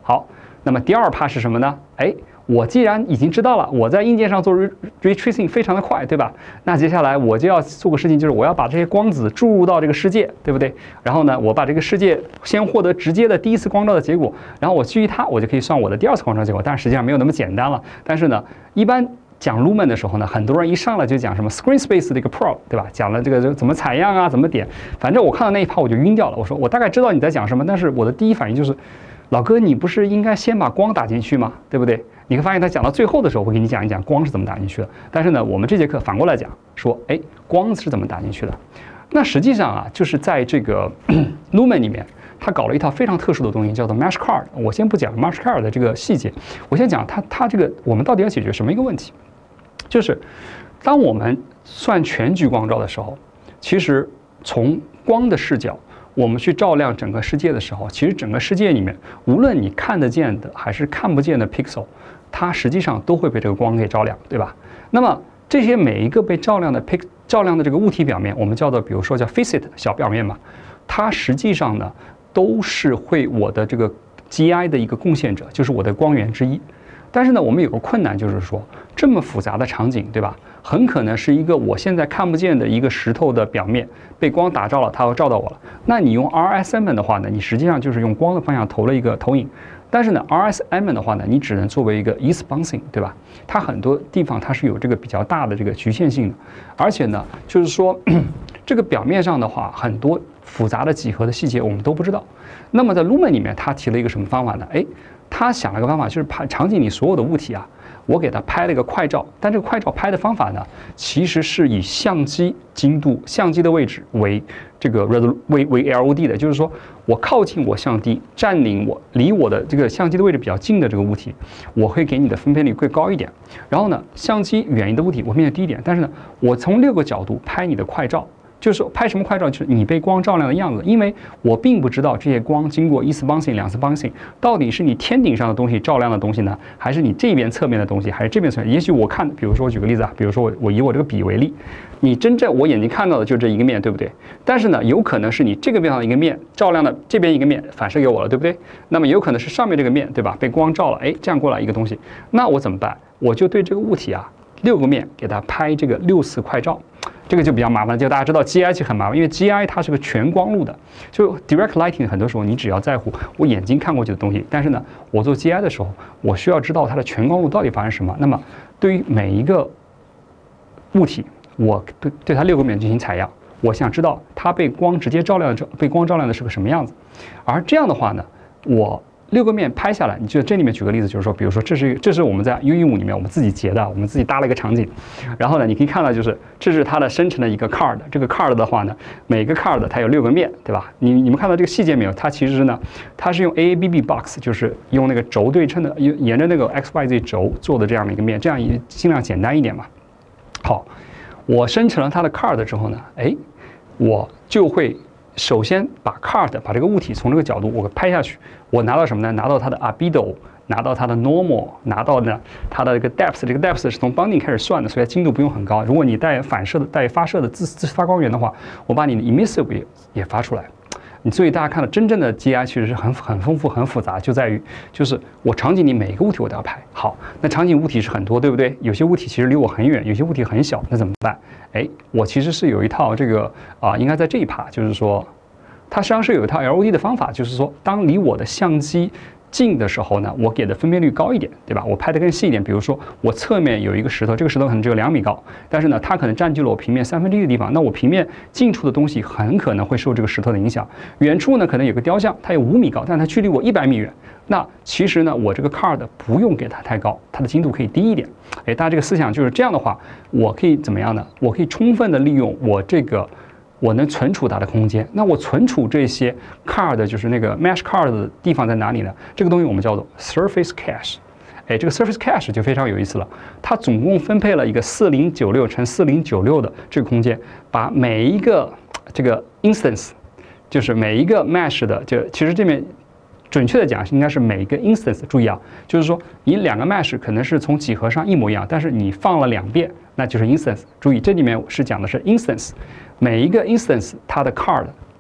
好，那么第二趴是什么呢？哎，我既然已经知道了，我在硬件上做 ray tracing 非常的快，对吧？那接下来我就要做个事情，就是我要把这些光子注入到这个世界，对不对？然后呢，我把这个世界先获得直接的第一次光照的结果，然后我基于它，我就可以算我的第二次光照结果。但实际上没有那么简单了。但是呢，一般讲 Lumen 的时候呢，很多人一上来就讲什么 screen space 的一个 probe， 对吧？讲了这个怎么采样啊，怎么点，反正我看到那一趴我就晕掉了。我说我大概知道你在讲什么，但是我的第一反应就是，老哥，你不是应该先把光打进去吗？对不对？你会发现他讲到最后的时候，会给你讲一讲光是怎么打进去的。但是呢，我们这节课反过来讲，说，哎，光是怎么打进去的？那实际上啊，就是在这个 Lumen 里面，他搞了一套非常特殊的东西，叫做 Mesh Card。我先不讲 Mesh Card 的这个细节，我先讲它这个我们到底要解决什么一个问题？就是当我们算全局光照的时候，其实从光的视角，我们去照亮整个世界的时候，其实整个世界里面，无论你看得见的还是看不见的 pixel， 它实际上都会被这个光给照亮，对吧？那么这些每一个被照亮的这个物体表面，我们叫做，比如说叫 facet 小表面嘛，它实际上呢都是会我的这个 GI 的一个贡献者，就是我的光源之一。但是呢，我们有个困难，就是说这么复杂的场景，对吧？很可能是一个我现在看不见的一个石头的表面被光打照了，它要照到我了。那你用 RSM 的话呢，你实际上就是用光的方向投了一个投影。但是呢 ，RSM 的话呢，你只能作为一个 east bouncing， 对吧？它很多地方它是有这个比较大的这个局限性的，而且呢，就是说这个表面上的话，很多复杂的几何的细节我们都不知道。那么在 Lumen 里面，它提了一个什么方法呢？哎，他想了个方法，就是拍场景里所有的物体啊，我给它拍了一个快照，但这个快照拍的方法呢，其实是以相机精度、相机的位置为这个为 LOD 的，就是说我靠近我相机，占领我离我的这个相机的位置比较近的这个物体，我会给你的分辨率会高一点。然后呢，相机远离的物体我分辨率低一点，但是呢，我从6个角度拍你的快照。就是拍什么快照，就是你被光照亮的样子，因为我并不知道这些光经过1次 bouncing、2次 bouncing， 到底是你天顶上的东西照亮的东西呢，还是你这边侧面的东西，还是这边侧面？也许我看，比如说我举个例子啊，比如说我以我这个笔为例，你真正我眼睛看到的就这一个面，对不对？但是呢，有可能是你这个边上的一个面照亮了这边一个面，反射给我了，对不对？那么有可能是上面这个面，对吧？被光照了，哎，这样过来一个东西，那我怎么办？我就对这个物体啊，6个面给它拍这个6次快照。这个就比较麻烦，就大家知道 GI 就很麻烦，因为 GI 它是个全光路的，就 direct lighting 很多时候你只要在乎我眼睛看过去的东西，但是呢，我做 GI 的时候，我需要知道它的全光路到底发生什么。那么对于每一个物体，我对它6个面进行采样，我想知道它被光直接照亮的被光照亮的是个什么样子。而这样的话呢，我6个面拍下来，你就这里面举个例子，就是说，比如说这是我们在U15里面我们自己截的，我们自己搭了一个场景，然后呢，你可以看到就是这是它的生成的一个 card， 这个 card 的话呢，每个 card 它有6个面，对吧？你们看到这个细节没有？它其实呢，它是用 AABB box， 就是用那个轴对称的，沿着那个 XYZ 轴做的这样的一个面，这样也尽量简单一点嘛。好，我生成了它的 card 之后呢，哎，我就会首先把 card 把这个物体从这个角度我拍下去，我拿到什么呢？拿到它的 albedo， 拿到它的 normal， 拿到呢它的这个 depth， 这个 depth 是从 bounding 开始算的，所以精度不用很高。如果你带发射的自发光源的话，我把你的 emissive 也发出来。所以大家看到真正的 GI 其实是很丰富很复杂，就在于就是我场景里每一个物体我都要拍好。那场景物体是很多，对不对？有些物体其实离我很远，有些物体很小，那怎么办？哎，我其实是有一套这个应该在这一趴，就是说它实际上是有一套 LOD 的方法，就是说当离我的相机近的时候呢，我给的分辨率高一点，对吧？我拍得更细一点。比如说我侧面有一个石头，这个石头可能只有2米高，但是呢，它可能占据了我平面1/3的地方。那我平面近处的东西很可能会受这个石头的影响。远处呢，可能有个雕像，它有5米高，但它距离我100米远。那其实呢，我这个 card 不用给它太高，它的精度可以低一点。哎，大家这个思想就是这样的话，我可以怎么样呢？我可以充分的利用我能存储它的空间。那我存储这些 card 就是那个 mesh card 的地方在哪里呢？这个东西我们叫做 surface cache。哎，这个 surface cache 就非常有意思了。它总共分配了一个4096乘4096的这个空间，把每一个这个 instance， 就是每一个 mesh 的，其实这边准确的讲应该是每一个 instance。注意啊，就是说你2个 mesh 可能是从几何上一模一样，但是你放了2遍，那就是 instance。注意这里面是讲的是 instance。每一个 instance 它的 card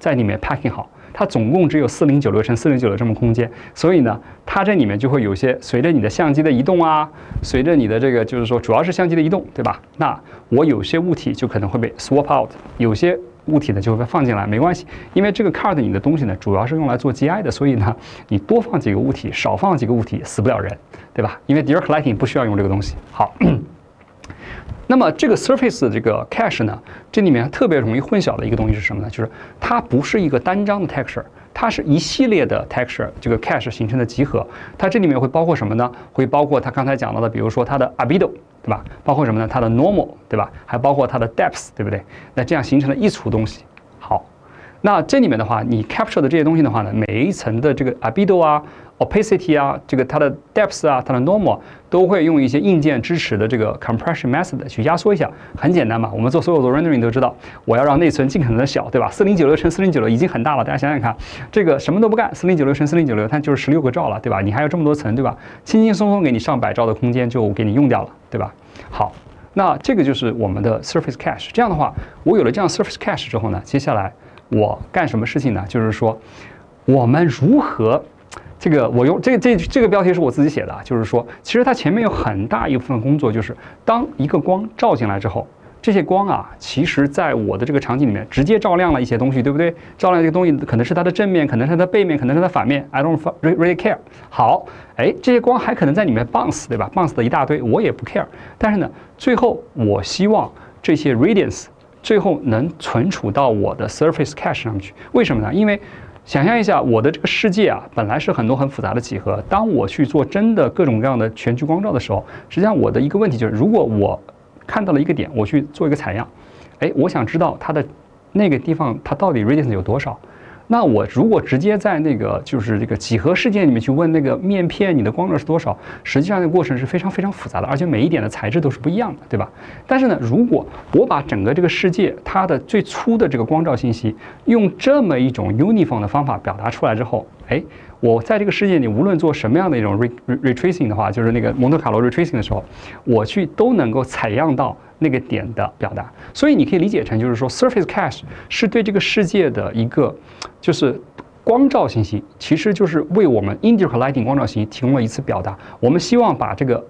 在里面 packing 好。它总共只有4096乘4096这么空间，所以呢，它这里面就会有些随着你的相机的移动啊，随着你的这个就是说主要是相机的移动，对吧？那我有些物体就可能会被 swap out， 有些物体呢就会被放进来，没关系，因为这个 card 你的东西呢主要是用来做 GI 的，所以呢，你多放几个物体，少放几个物体，死不了人，对吧？因为 direct lighting 不需要用这个东西。好。那么这个 Surface 的这个 cache 呢，这里面特别容易混淆的一个东西是什么呢？就是它不是一个单张的 texture， 它是一系列的 texture 这个 cache 形成的集合。它这里面会包括什么呢？会包括它刚才讲到的，比如说它的 albedo， 对吧？包括什么呢？它的 normal， 对吧？还包括它的 depth， 对不对？那这样形成了一组东西。好，那这里面的话，你 capture 的这些东西的话呢，每一层的这个 albedo 啊。opacity 啊，这个它的 depth 啊，它的 normal 都会用一些硬件支持的这个 compression method 去压缩一下，很简单嘛。我们做所有的 rendering 都知道，我要让内存尽可能的小，对吧？4096乘4096已经很大了，大家想想看，这个什么都不干，4096乘4096，它就是16个兆了，对吧？你还有这么多层，对吧？轻轻松松给你上100兆的空间就给你用掉了，对吧？好，那这个就是我们的 surface cache。这样的话，我有了这样 surface cache 之后呢，接下来我干什么事情呢？就是说，我们如何这个我用这个标题是我自己写的啊，就是说，其实它前面有很大一部分工作，就是当一个光照进来之后，这些光啊，其实在我的这个场景里面直接照亮了一些东西，对不对？照亮这个东西可能是它的正面，可能是它的背面，可能是它的反面 ，I don't really care。好，哎，这些光还可能在里面 bounce， 对吧 ？bounce 的一大堆，我也不 care。但是呢，最后我希望这些 radiance 最后能存储到我的 surface cache 上去。为什么呢？因为想象一下，我的这个世界啊，本来是很多很复杂的几何。当我去做真的各种各样的全局光照的时候，实际上我的一个问题就是，如果我看到了一个点，我去做一个采样，哎，我想知道它的那个地方它到底 radiance 有多少。那我如果直接在那个就是这个几何世界里面去问那个面片你的光热是多少，实际上这个过程是非常非常复杂的，而且每一点的材质都是不一样的，对吧？但是呢，如果我把整个这个世界它的最初的这个光照信息用这么一种 uniform 的方法表达出来之后，哎，我在这个世界里无论做什么样的一种 retracing 的话，就是那个蒙特卡罗 retracing 的时候，我去都能够采样到那个点的表达。所以你可以理解成就是说 surface cache 是对这个世界的一个就是光照信息，其实就是为我们 indirect lighting 光照信息提供了一次表达。我们希望把这个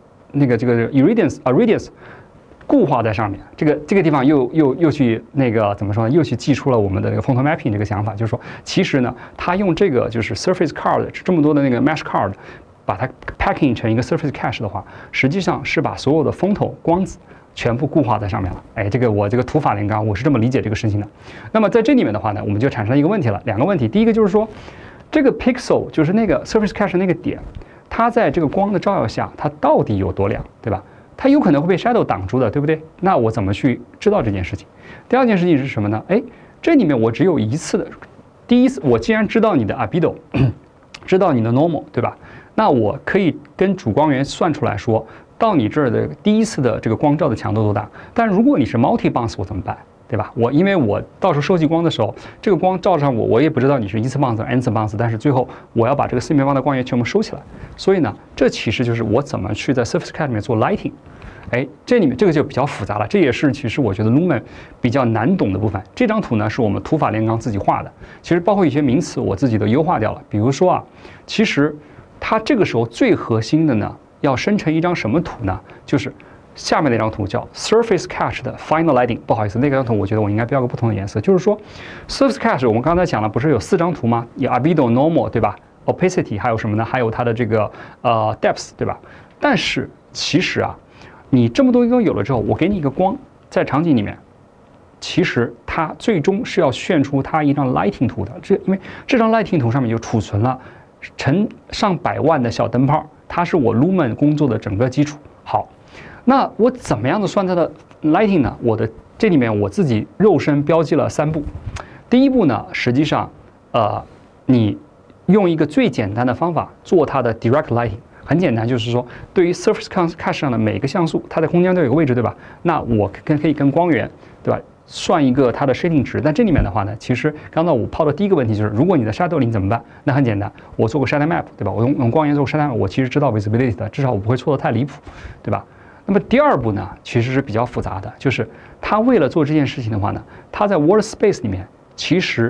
irradiance 固化在上面，这个地方又去那个怎么说呢？又去寄出了我们的那个 photo mapping 这个想法，就是说，其实呢，它用这个就是 surface card 这么多的那个 mesh card， 把它 packing 成一个 surface cache 的话，实际上是把所有的风头光子全部固化在上面了。哎，我这个土法炼钢，我是这么理解这个事情的。那么在这里面的话呢，我们就产生了一个问题了，两个问题。第一个就是说，这个 pixel 就是那个 surface cache 那个点，它在这个光的照耀下，它到底有多亮，对吧？它有可能会被 shadow 挡住的，对不对？那我怎么去知道这件事情？第二件事情是什么呢？哎，这里面我只有一次的，第一次我既然知道你的 albedo， 知道你的 normal， 对吧？那我可以跟主光源算出来说，到你这儿的第一次的这个光照的强度多大？但如果你是 multi bounce， 我怎么办？对吧？因为我到时候收集光的时候，这个光照上我也不知道你是一次 bounce 还是 n 次 bounce， 但是最后我要把这个四面八方的光源全部收起来。所以呢，这其实就是我怎么去在 surface cache 里面做 lighting。哎，这里面这个就比较复杂了，这也是其实我觉得 Lumen 比较难懂的部分。这张图呢是我们土法炼钢自己画的，其实包括一些名词我自己都优化掉了。比如说啊，其实它这个时候最核心的呢，要生成一张什么图呢？就是下面那张图叫 Surface Cache 的 Final Lighting。不好意思，那张图我觉得我应该标个不同的颜色。就是说 Surface Cache 我们刚才讲了，不是有4张图吗？有 albedo normal 对吧 ？opacity 还有什么呢？还有它的这个depth 对吧？但是其实啊，你这么多都有了之后，我给你一个光在场景里面，其实它最终是要炫出它一张 lighting 图的。因为这张 lighting 图上面就储存了成上百万的小灯泡，它是我 Lumen 工作的整个基础。好。那我怎么样的算它的 lighting 呢？这里面我自己肉身标记了3步。第一步呢，实际上，你用一个最简单的方法做它的 direct lighting， 很简单，就是说，对于 surface cache 上的每个像素，它在空间都有个位置，对吧？那我可以跟光源，对吧？算一个它的 shading 值。但这里面的话呢，其实刚才我抛的第一个问题就是，如果你在 shadow 里怎么办？那很简单，我做个 shadow map， 对吧？我用光源做个 shadow map， 我其实知道 visibility 的，至少我不会错得太离谱，对吧？那么第二步呢，其实是比较复杂的，就是他为了做这件事情的话呢，他在 world space 里面其实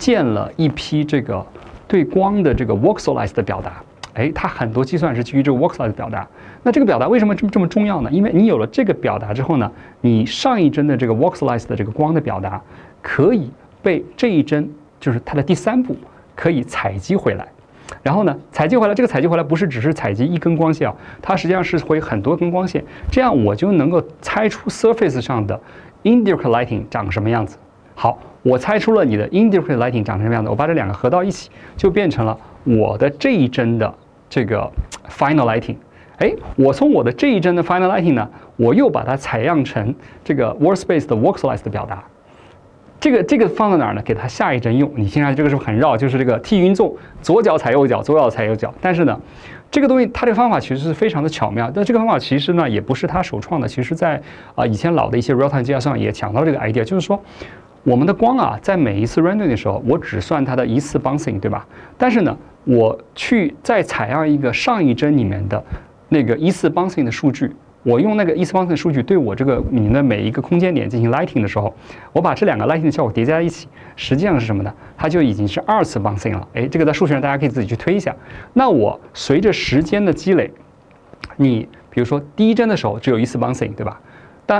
建了一批这个对光的这个 voxelize 的表达。它很多计算是基于这个 voxelize 的表达。那这个表达为什么这么重要呢？因为你有了这个表达之后呢，你上一帧的这个 voxelize 的这个光的表达，可以被这一帧，就是它的第3步，可以采集回来。然后呢，采集回来，这个采集回来不是只是采集一根光线啊，它实际上是会很多根光线，这样我就能够猜出 surface 上的 indirect lighting 长什么样子。好，我猜出了你的 indirect lighting 长什么样子，我把这2个合到一起，就变成了我的这一帧的这个 final lighting。我从我的这一帧的 final lighting 呢，我又把它采样成这个 workspace 的 voxelize 的表达。这个放在哪儿呢？给它下一帧用。你听上去这个是不是很绕？就是这个 T 匀纵，左脚踩右脚，左脚踩右脚。但是呢，这个东西它这个方法其实是非常的巧妙。但这个方法其实呢也不是它首创的，其实在以前老的一些 real-time 计算上也讲到这个 idea， 就是说我们的光啊，在每一次 rendering 的时候，我只算它的一次 bouncing， 对吧？但是呢，我去再采样一个上一帧里面的那个一次 bouncing 的数据。我用那个一次方程数据对我这个你的每一个空间点进行 lighting 的时候，我把这2个 lighting 的效果叠加在一起，实际上是什么呢？它就已经是2次 bouncing 了。这个在数学上大家可以自己去推一下。那我随着时间的积累，你比如说第一帧的时候只有1次 bouncing， 对吧？但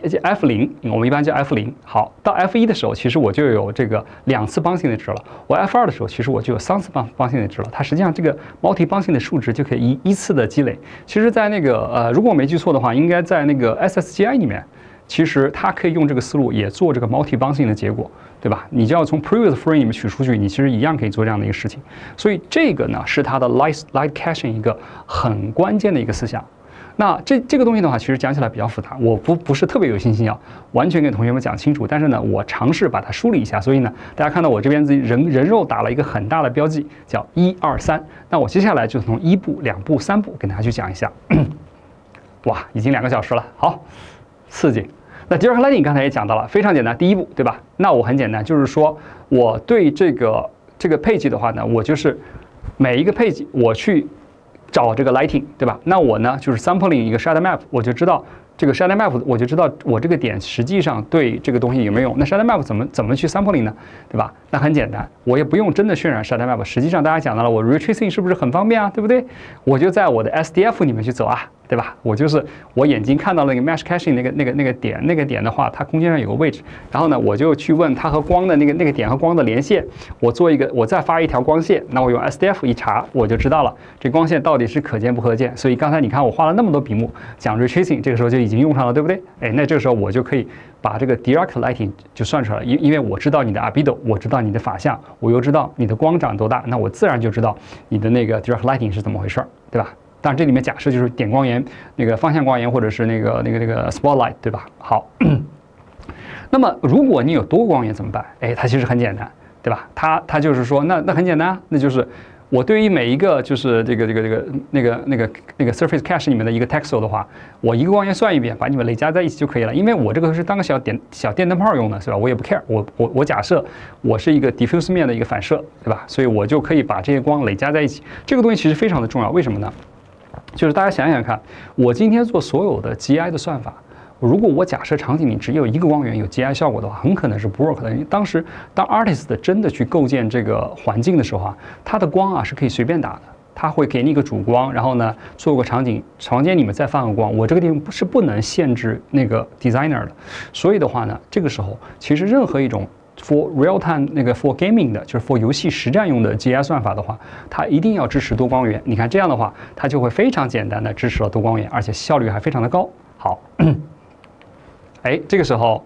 F0 我们一般叫 F0， 好，到 F1 的时候，其实我就有这个2次 bouncing 的值了。我 F2 的时候，其实我就有3次 bouncing 的值了。它实际上这个 multi bouncing 的数值就可以依次的积累。其实，在那个如果我没记错的话，应该在那个 SSGI 里面，其实它可以用这个思路也做这个 multi bouncing 的结果，对吧？你就要从 previous frame 里面取数据，你其实一样可以做这样的一个事情。所以这个呢，是它的 light caching 一个很关键的一个思想。那这个东西的话，其实讲起来比较复杂，我不是特别有信心完全给同学们讲清楚。但是呢，我尝试把它梳理一下。所以呢，大家看到我这边人肉打了一个很大的标记，叫1、2、3。那我接下来就从1步、2步、3步跟大家去讲一下。哇，已经2个小时了，好刺激。那 direct lighting 刚才也讲到了，非常简单，第1步，对吧？那我很简单，就是说我对这个配置的话呢，我就是每一个配置我去找这个 lighting， 对吧？那我呢就是 sampling 一个 shadow map， 我就知道这个 shadow map， 我就知道我这个点实际上对这个东西有没有用。那 shadow map 怎么去 sampling 呢？对吧？那很简单，我也不用真的渲染 shadow map。实际上大家讲到了，我 retracing 是不是很方便啊？对不对？我就在我的 SDF 里面去走啊，对吧？我就是我眼睛看到那个 mesh caching 那个点的话，它空间上有个位置，然后呢，我就去问它和光的那个点和光的连线，我再发一条光线，那我用 SDF 一查，我就知道了这光线到底是可见不可见。所以刚才你看我画了那么多笔墨讲 retracing， 这个时候就已经用上了，对不对？那这个时候我就可以把这个 direct lighting 就算出来了，因为我知道你的 albedo， 我知道你的法相，我又知道你的光长多大，那我自然就知道你的那个 direct lighting 是怎么回事，对吧？当然，这里面假设就是点光源、那个方向光源，或者是那个 spotlight， 对吧？好，那么如果你有多光源怎么办？它其实很简单，对吧？它就是说，那很简单，那就是我对于每一个就是那个 surface cache 里面的一个 texel 的话，我一个光源算一遍，把你们累加在一起就可以了。因为我这个是当个小电灯泡用的，是吧？我也不 care， 我假设我是一个 diffuse 面的一个反射，对吧？所以我就可以把这些光累加在一起。这个东西其实非常的重要，为什么呢？就是大家想想看，我今天做所有的 GI 的算法，如果我假设场景里只有一个光源有 GI 效果的话，很可能是不 work 的。因为当artist 真的去构建这个环境的时候啊，它的光啊是可以随便打的，它会给你一个主光，然后呢做个房间里面再放个光。我这个地方是不能限制那个 designer 的，所以的话呢，这个时候其实任何一种for real time for gaming 的，就是 for 游戏实战用的 GI 算法的话，它一定要支持多光源。你看这样的话，它就会非常简单的支持了多光源，而且效率还非常的高。好，这个时候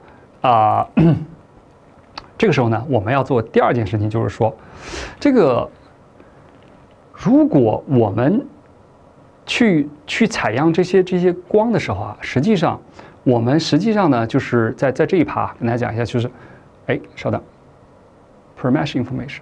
这个时候呢，我们要做第2件事情，就是说，如果我们去采样这些光的时候啊，我们实际上呢，就是在这一趴跟大家讲一下，就是。稍等 ，per mesh information，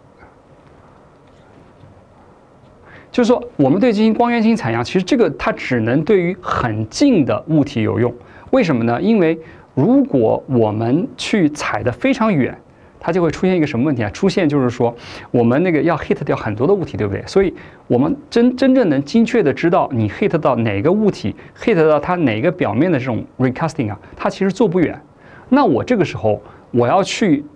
就是说我们对进行光源进行采样，其实这个它只能对于很近的物体有用。为什么呢？因为如果我们去采的非常远，它就会出现一个什么问题啊？出现就是说我们那个要 hit 掉很多的物体，对不对？所以我们真正能精确的知道你 hit 到哪个物体 ，hit 到它哪个表面的这种 recasting 啊，它其实做不远。那我这个时候我要去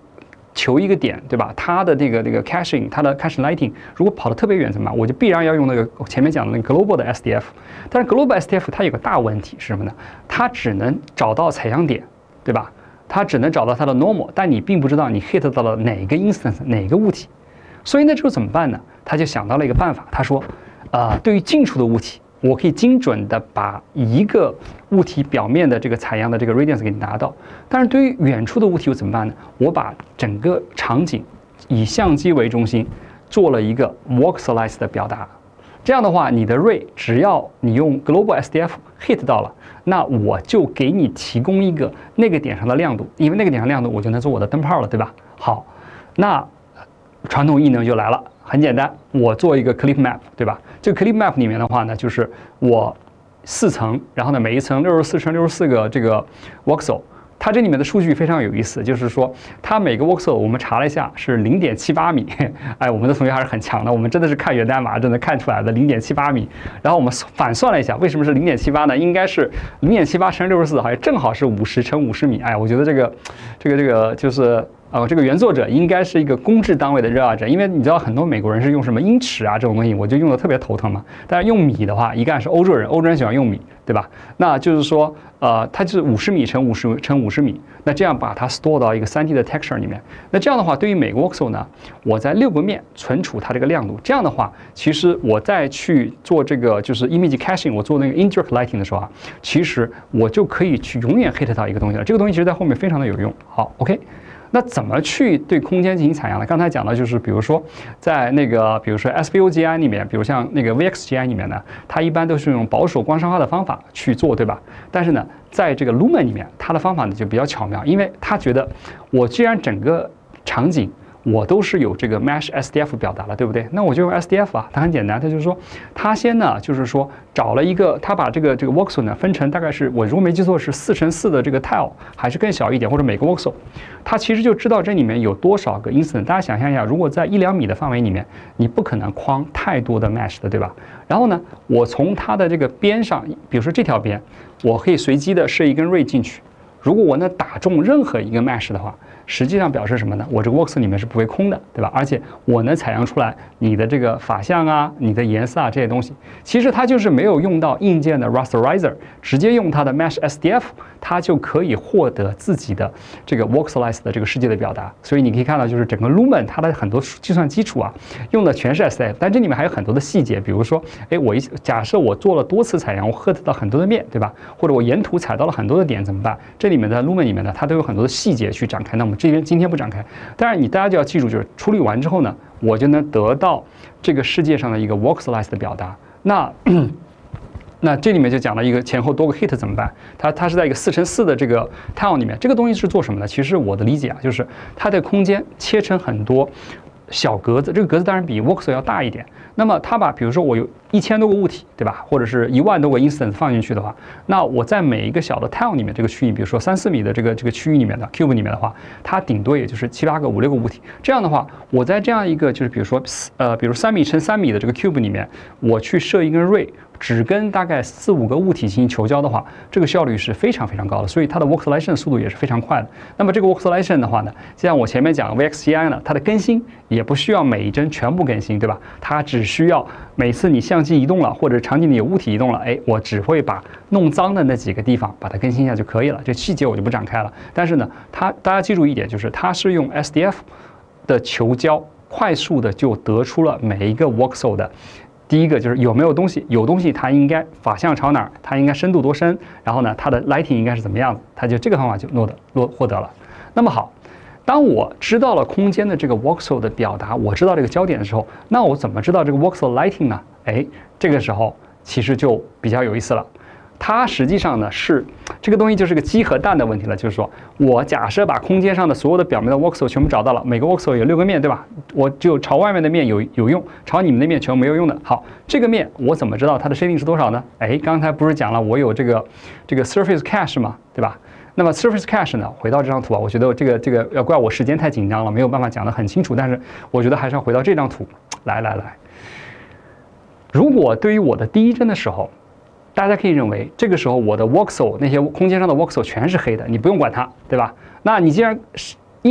求一个点，对吧？它的这个 caching， 它的 cache lighting， 如果跑得特别远怎么办？我就必然要用那个前面讲的那个 global 的 SDF。但是 global SDF 它有个大问题是什么呢？它只能找到采样点，对吧？它只能找到它的 normal， 但你并不知道你 hit 到了哪个 instance 哪个物体。所以那之后怎么办呢？他就想到了一个办法，他说，对于近处的物体，我可以精准的把一个物体表面的这个采样的这个 radiance 给你拿到，但是对于远处的物体我怎么办呢？我把整个场景以相机为中心做了一个 voxelize 的表达，这样的话，你的 ray 只要你用 global SDF hit 到了，那我就给你提供一个那个点上的亮度，因为那个点上亮度我就能做我的灯泡了，对吧？好，那传统异能就来了。很简单，我做一个 clip map， 对吧？这个 clip map 里面的话呢，就是我4层，然后呢每一层64乘64个这个 voxel， 它这里面的数据非常有意思，就是说它每个 voxel 我们查了一下是0.78米，哎，我们的同学还是很强的，我们真的是看源代码真的看出来的0.78米。然后我们反算了一下，为什么是0.78呢？应该是0.78乘64，好像正好是50乘50米。哎，我觉得这个就是。这个原作者应该是一个公制单位的热爱者，因为你知道很多美国人是用什么英尺啊这种东西，我就用的特别头疼嘛。但是用米的话，一概是欧洲人，欧洲人喜欢用米，对吧？那就是说，它就是50米乘50乘50米，那这样把它 store 到一个3D 的 texture 里面。那这样的话，对于每个 voxel 呢，我在6个面存储它这个亮度。这样的话，其实我再去做这个就是 image caching， 我做那个 indirect lighting 的时候啊，其实我就可以去永远 hit 到一个东西了。这个东西其实在后面非常的有用。好 ，OK。那怎么去对空间进行采样呢？刚才讲的就是，比如说在那个，比如说 SVOGI 里面，比如像那个 VXGI 里面呢，它一般都是用保守光栅化的方法去做，对吧？但是呢，在这个 Lumen 里面，它的方法呢就比较巧妙，因为它觉得我既然整个场景我都是有这个 Mesh SDF 表达了，对不对？那我就用 SDF 啊，它很简单，它就是说，它先呢就是说找了一个，它把这个 voxel 呢分成大概是我如果没记错是4乘4的这个 tile， 还是更小一点，或者每个 voxel， 它其实就知道这里面有多少个 instance。大家想象一下，如果在1-2米的范围里面，你不可能框太多的 mesh 的，对吧？然后呢，我从它的这个边上，比如说这条边，我可以随机的设一根 ray 进去。如果我能打中任何一个 mesh 的话，实际上表示什么呢？我这个 voxel 里面是不会空的，对吧？而且我能采样出来你的这个法相啊、你的颜色啊这些东西。其实它就是没有用到硬件的 rasterizer， 直接用它的 mesh SDF， 它就可以获得自己的这个 voxelize 的这个世界的表达。所以你可以看到，就是整个 Lumen 它的很多计算基础啊，用的全是 SDF， 但这里面还有很多的细节，比如说，哎，假设我做了多次采样，我hit到很多的面，对吧？或者我沿途采到了很多的点，怎么办？这里面的 Lumen 里面呢，它都有很多的细节去展开。那我们这边今天不展开，但是大家就要记住，就是处理完之后呢，我就能得到这个世界上的一个 voxelize 的表达。那这里面就讲了一个前后多个 hit 怎么办？它是在一个4乘4的这个 tile 里面，这个东西是做什么呢？其实我的理解啊，就是它的空间切成很多小格子，这个格子当然比 voxel 要大一点。那么它把比如说我有1000多个物体，对吧？或者是1万多个 instance 放进去的话，那我在每一个小的 tile 里面这个区域，比如说3-4米的这个区域里面的 cube 里面的话，它顶多也就是7-8个、5-6个物体。这样的话，我在这样一个就是比如说比如3米乘3米的这个 cube 里面，我去设一根 ray。只跟大概4-5个物体进行求交的话，这个效率是非常非常高的，所以它的 voxelization 速度也是非常快的。那么这个 voxelization 的话呢，就像我前面讲 VXGI 呢，它的更新也不需要每一帧全部更新，对吧？它只需要每次你相机移动了，或者场景里有物体移动了，哎，我只会把弄脏的那几个地方把它更新一下就可以了。这细节我就不展开了。但是呢，大家记住一点，就是它是用 SDF 的求交，快速的就得出了每一个 voxel 的。第一个就是有没有东西，有东西它应该法向朝哪儿，它应该深度多深，然后呢，它的 lighting 应该是怎么样子，它就这个方法就获得了。那么好，当我知道了空间的这个 voxel 的表达，我知道这个焦点的时候，那我怎么知道这个 voxel lighting 呢？哎，这个时候其实就比较有意思了。它实际上呢是这个东西就是个鸡和蛋的问题了，就是说我假设把空间上的所有的表面的 voxel 全部找到了，每个 voxel 有6个面，对吧？我只有朝外面的面有用，朝你们的面全部没有用的。好，这个面我怎么知道它的 shading 是多少呢？哎，刚才不是讲了我有这个 surface cache 嘛，对吧？那么 surface cache 呢，回到这张图啊，我觉得这个要怪我时间太紧张了，没有办法讲得很清楚，但是我觉得还是要回到这张图来。如果对于我的第一帧的时候，大家可以认为，这个时候我的 voxel 那些空间上的 voxel 全是黑的，你不用管它，对吧？那你既然是因为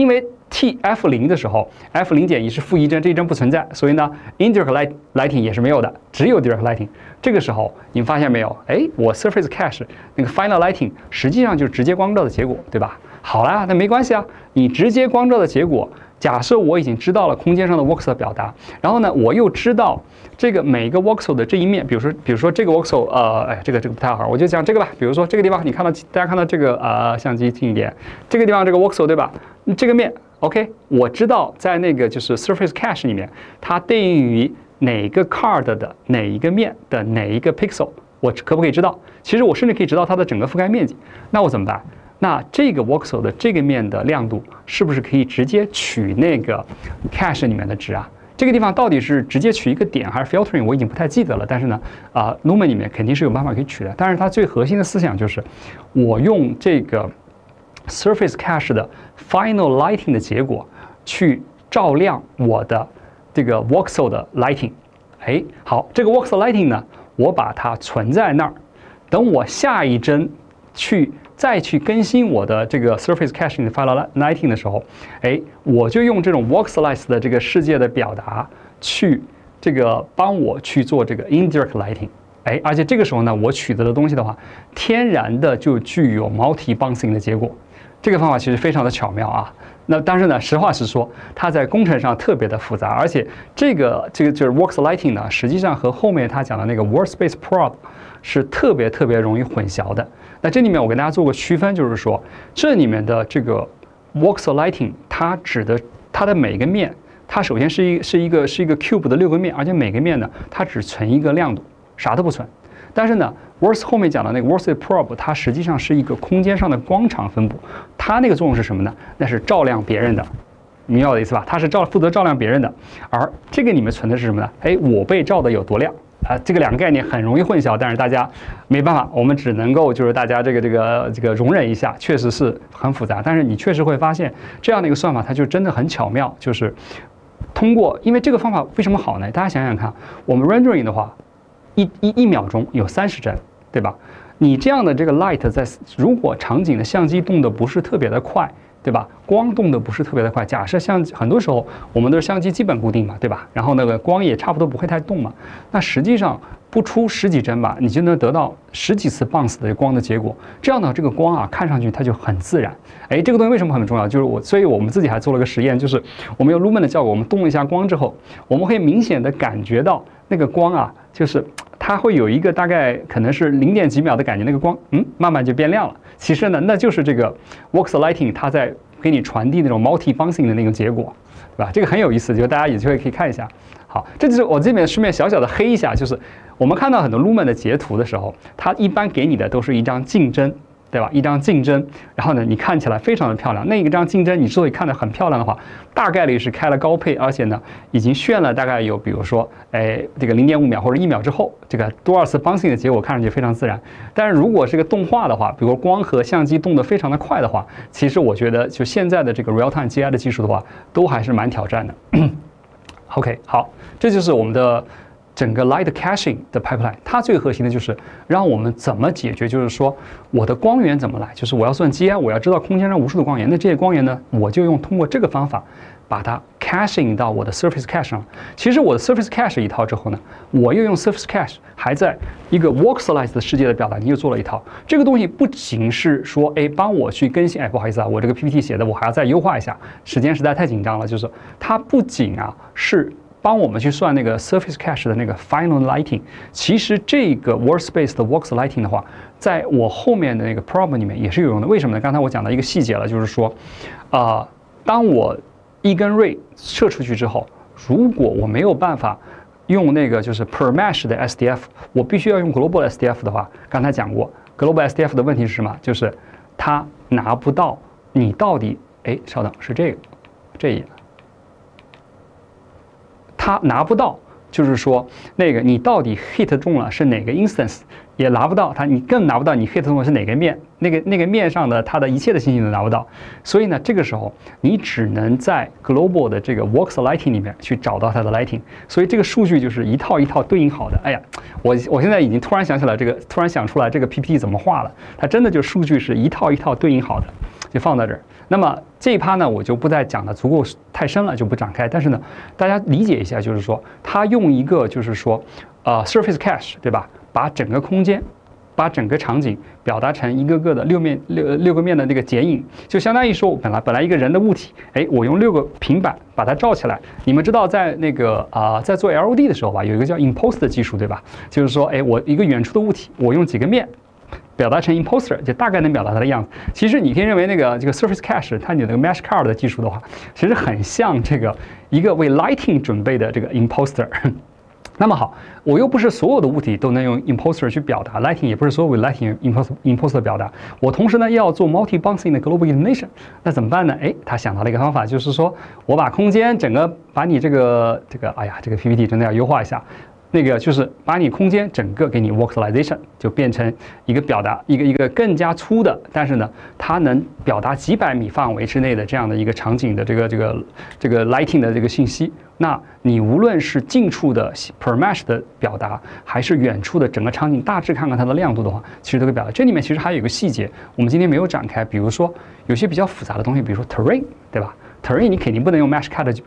F0的时候，F0.1是-1帧，这一帧不存在，所以呢 indirect lighting 也是没有的，只有 direct lighting。这个时候你们发现没有？哎，我 surface cache 那个 final lighting 实际上就是直接光照的结果，对吧？好啦，那没关系啊，你直接光照的结果。假设我已经知道了空间上的 voxel 的表达，然后呢，我又知道这个每一个 voxel 的这一面，比如说这个 voxel，这个不太好，我就讲这个吧。比如说这个地方，你看到大家看到这个相机近一点，这个地方这个 voxel 对吧？这个面 ，OK， 我知道在那个就是 surface cache 里面，它对应于哪个 card 的哪一个面的哪一个 pixel， 我可不可以知道？其实我甚至可以知道它的整个覆盖面积。那我怎么办？那这个 voxel 的这个面的亮度是不是可以直接取那个 cache 里面的值啊？这个地方到底是直接取一个点还是 filtering， 我已经不太记得了。但是呢，Lumen 里面肯定是有办法可以取的。但是它最核心的思想就是，我用这个 surface cache 的 final lighting 的结果去照亮我的这个 voxel 的 lighting。哎，好，这个 voxel lighting 呢，我把它存在那儿，等我下一帧再去更新我的这个 surface caching 的 final lighting 的时候，哎，我就用这种 voxelize 的这个世界的表达去这个帮我去做这个 indirect lighting。哎，而且这个时候呢，我取得的东西的话，天然的就具有 multi bouncing 的结果。这个方法其实非常的巧妙啊。那但是呢，实话实说，它在工程上特别的复杂，而且这个就是 voxel lighting 呢，实际上和后面他讲的那个 workspace probe 是特别容易混淆的。那这里面我跟大家做个区分，就是说这里面的这个 voxel lighting， 它指的它的每个面，它首先是一个 cube 的6个面，而且每个面呢，它只存一个亮度，啥都不存。但是呢 ，Works 后面讲的那个 workspace probe， 它实际上是一个空间上的光场分布，它那个作用是什么呢？那是照亮别人的。明白我的意思吧？它是负责照亮别人的，而这个里面存的是什么呢？哎，我被照的有多亮啊？这个两个概念很容易混淆，但是大家没办法，我们只能够就是大家这个容忍一下，确实是很复杂。但是你确实会发现这样的一个算法，它就真的很巧妙，就是通过，因为这个方法为什么好呢？大家想想看，我们 rendering 的话，一秒钟有30帧，对吧？你这样的这个 light 如果场景的相机动的不是特别的快，对吧？光动的不是特别的快。假设很多时候我们的相机基本固定嘛，对吧？然后那个光也差不多不会太动嘛。那实际上不出10几帧吧，你就能得到10几次 bounce 的光的结果。这样呢，这个光啊看上去它就很自然。哎，这个东西为什么很重要？就是所以我们自己还做了个实验，就是我们用 Lumen 的效果，我们动一下光之后，我们会明显的感觉到那个光啊，就是它会有一个大概可能是0点几秒的感觉，那个光慢慢就变亮了。其实呢，那就是这个 voxel lighting 它在给你传递那种 multi bouncing 的那个结果，对吧？这个很有意思，就大家有机会可以看一下。好，这就是我这边顺便小小的黑一下，就是我们看到很多 Lumen 的截图的时候，它一般给你的都是一张近帧，对吧？一张近帧，然后呢，你看起来非常的漂亮。那一张近帧，你之所以看得很漂亮的话，大概率是开了高配，而且呢，已经炫了大概有，比如说，这个0.5秒或者1秒之后，这个多少次 bouncing 的结果看上去非常自然。但是如果是个动画的话，比如光和相机动得非常的快的话，其实我觉得就现在的这个 real time GI 的技术的话，都还是蛮挑战的。OK， 好，这就是我们的整个 light caching 的 pipeline， 它最核心的就是让我们怎么解决，就是说我的光源怎么来，就是我要算 GI， 我要知道空间上无数的光源，那这些光源呢，我就通过这个方法把它 caching 到我的 surface cache 上。其实我的 surface cache 一套之后呢，我又用 surface cache 还在一个 voxelized 的世界的表达，你又做了一套。这个东西不仅是说，帮我去更新，不好意思啊，我这个 PPT 写的我还要再优化一下，时间实在太紧张了。就是它不仅啊是帮我们去算那个 surface cache 的那个 final lighting， 其实这个 workspace 的 voxel lighting 的话，在我后面的那个 probe 里面也是有用的。为什么呢？刚才我讲到一个细节了，就是说，当我一根 ray 射出去之后，如果我没有办法用那个就是 per mesh 的 SDF， 我必须要用 global SDF 的话，刚才讲过 global SDF 的问题是什么？就是它拿不到你到底，稍等，是这一页。它拿不到，就是说那个你到底 hit 中了是哪个 instance， 也拿不到它，你更拿不到你 hit 中的是哪个面，那个面上的它的一切的信息都拿不到。所以呢，这个时候你只能在 global 的这个 voxel lighting 里面去找到它的 lighting。所以这个数据就是一套一套对应好的。哎呀，我现在已经突然想起来突然想出来这个 PPT 怎么画了，它真的就数据是一套一套对应好的。 就放在这儿。那么这一趴呢，我就不再讲的足够太深了，就不展开。但是呢，大家理解一下，就是说它用一个就是说surface cache 对吧，把整个空间。把整个场景表达成一个个的六个面的那个剪影，就相当于说，本来一个人的物体，哎，我用6个平板把它罩起来。你们知道，在那个在做 LOD 的时候吧，有一个叫 impose 的技术，对吧？就是说，哎，我一个远处的物体，我用几个面表达成 imposter， 就大概能表达它的样子。其实你可以认为这个 surface cache 它有那个 mesh card 的技术的话，其实很像这个一个为 lighting 准备的这个 imposter。那么好，我又不是所有的物体都能用 imposter 去表达 lighting， 也不是所有 lighting imposter 表达。我同时呢要做 multi-bouncing 的 global illumination， 那怎么办呢？哎，他想到了一个方法，就是说我把空间整个把你这个，哎呀，这个 PPT 真的要优化一下。那个就是把你空间整个给你 voxelization， 就变成一个表达一个更加粗的，但是呢，它能表达几百米范围之内的这样的一个场景的这个 lighting 的这个信息。那你无论是近处的 per mesh 的表达，还是远处的整个场景大致看看它的亮度的话，其实都可以表达。这里面其实还有一个细节，我们今天没有展开，比如说有些比较复杂的东西，比如说 terrain， 对吧 ？terrain 你肯定不能用 mesh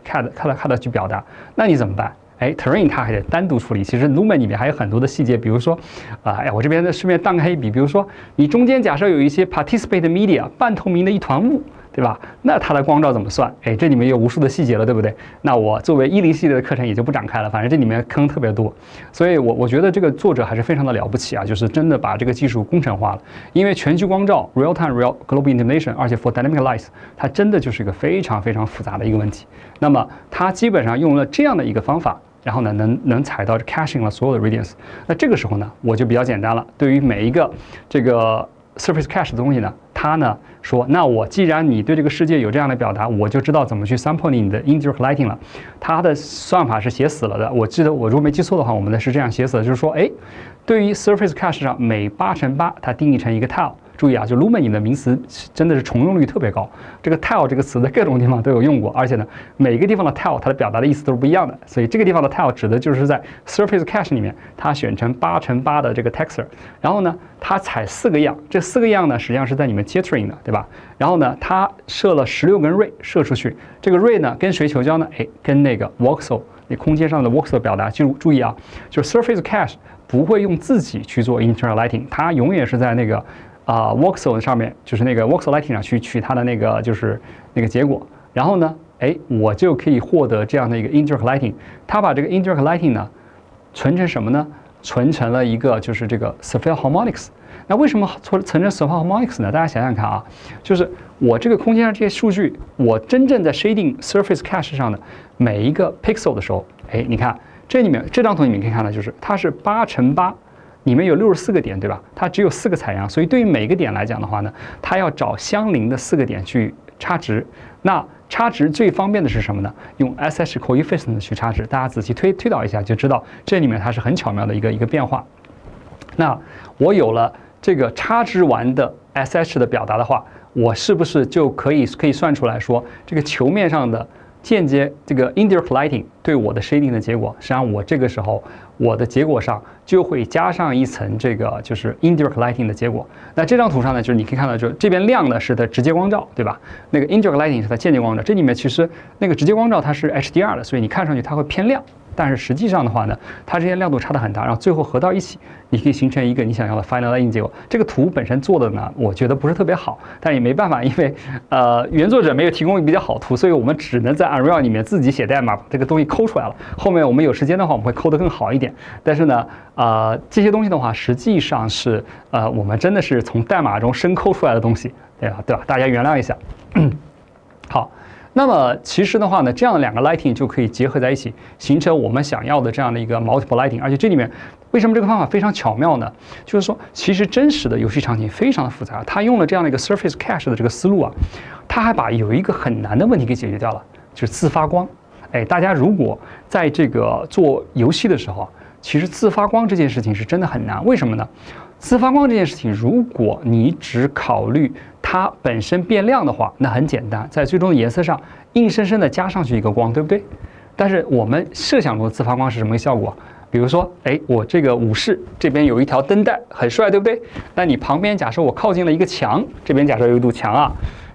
cut 去表达，那你怎么办？哎 ，terrain 它还得单独处理。其实 Lumen 里面还有很多的细节，比如说，哎，我这边顺便当个黑笔，比如说你中间假设有一些 participate media 半透明的一团雾，对吧？那它的光照怎么算？哎，这里面有无数的细节了，对不对？那我作为10系列的课程也就不展开了，反正这里面坑特别多，所以我觉得这个作者还是非常的了不起啊，就是真的把这个技术工程化了。因为全局光照 real time global illumination， 而且 for dynamic lights， 它真的就是一个非常非常复杂的一个问题。那么它基本上用了这样的一个方法。然后呢，能采到 caching 了所有的 radiance。那这个时候呢，我就比较简单了。对于每一个这个 surface cache 的东西呢，它呢说，那我既然你对这个世界有这样的表达，我就知道怎么去 sample 你的 indirect lighting 了。它的算法是写死了的。我记得我如果没记错的话，我们的是这样写死的，就是说，哎，对于 surface cache 上每8×8，它定义成一个 tile。注意啊，就 Lumen 的名词真的是重用率特别高。这个 tile 这个词在各种地方都有用过，而且呢，每个地方的 tile 它的表达的意思都是不一样的。所以这个地方的 tile 指的就是在 surface cache 里面，它选成8×8的这个 texture， 然后呢，它采4个样，这4个样呢实际上是在你们 jittering 的，对吧？然后呢，它射了16根 ray 射出去，这个 ray 呢跟谁求交呢？哎，跟那个 voxel 那空间上的 voxel 表达。注意啊，就是 surface cache 不会用自己去做 internal lighting， 它永远是在那个。voxel 上面就是那个 voxel lighting 上去取它的那个就是那个结果，然后呢，哎，我就可以获得这样的一个 indirect lighting。它把这个 indirect lighting 呢存成什么呢？存成了一个就是这个 sphere harmonics。那为什么存成 sphere harmonics 呢？大家想想看啊，就是我这个空间上这些数据，我真正在 shading surface cache 上的每一个 pixel 的时候，哎，你看这里面这张图你们可以看到，就是它是8×8。里面有64个点，对吧？它只有4个采样，所以对于每个点来讲的话呢，它要找相邻的4个点去差值。那差值最方便的是什么呢？用 SH coefficient 去差值。大家仔细推导一下就知道，这里面它是很巧妙的一个变化。那我有了这个差值完的 SH 的表达的话，我是不是就可以算出来说，这个球面上的间接这个 indirect lighting 对我的 shading 的结果，实际上我这个时候我的结果上就会加上一层这个就是 indirect lighting 的结果。那这张图上呢，就是你可以看到，就这边亮的是它直接光照，对吧？那个 indirect lighting 是它间接光照。这里面其实那个直接光照它是 HDR 的，所以你看上去它会偏亮。但是实际上的话呢，它这些亮度差得很大，然后最后合到一起，你可以形成一个你想要的 final lighting 结果。这个图本身做的呢，我觉得不是特别好，但也没办法，因为原作者没有提供比较好图，所以我们只能在 Unreal 里面自己写代码把这个东西抠出来了。后面我们有时间的话，我们会抠得更好一点。但是呢，这些东西的话，实际上是我们真的是从代码中生抠出来的东西，对吧？大家原谅一下。好。那么其实的话呢，这样的2个 lighting 就可以结合在一起，形成我们想要的这样的一个 multiple lighting。而且这里面为什么这个方法非常巧妙呢？就是说，其实真实的游戏场景非常的复杂，它用了这样的一个 surface cache 的这个思路啊，它还把有一个很难的问题给解决掉了，就是自发光。哎，大家如果在这个做游戏的时候，其实自发光这件事情是真的很难。为什么呢？自发光这件事情，如果你只考虑它本身变亮的话，那很简单，在最终的颜色上硬生生的加上去一个光，对不对？但是我们设想中的自发光是什么效果？比如说，哎，我这个武士这边有一条灯带，很帅，对不对？那你旁边假设我靠近了一个墙，这边假设有一堵墙啊，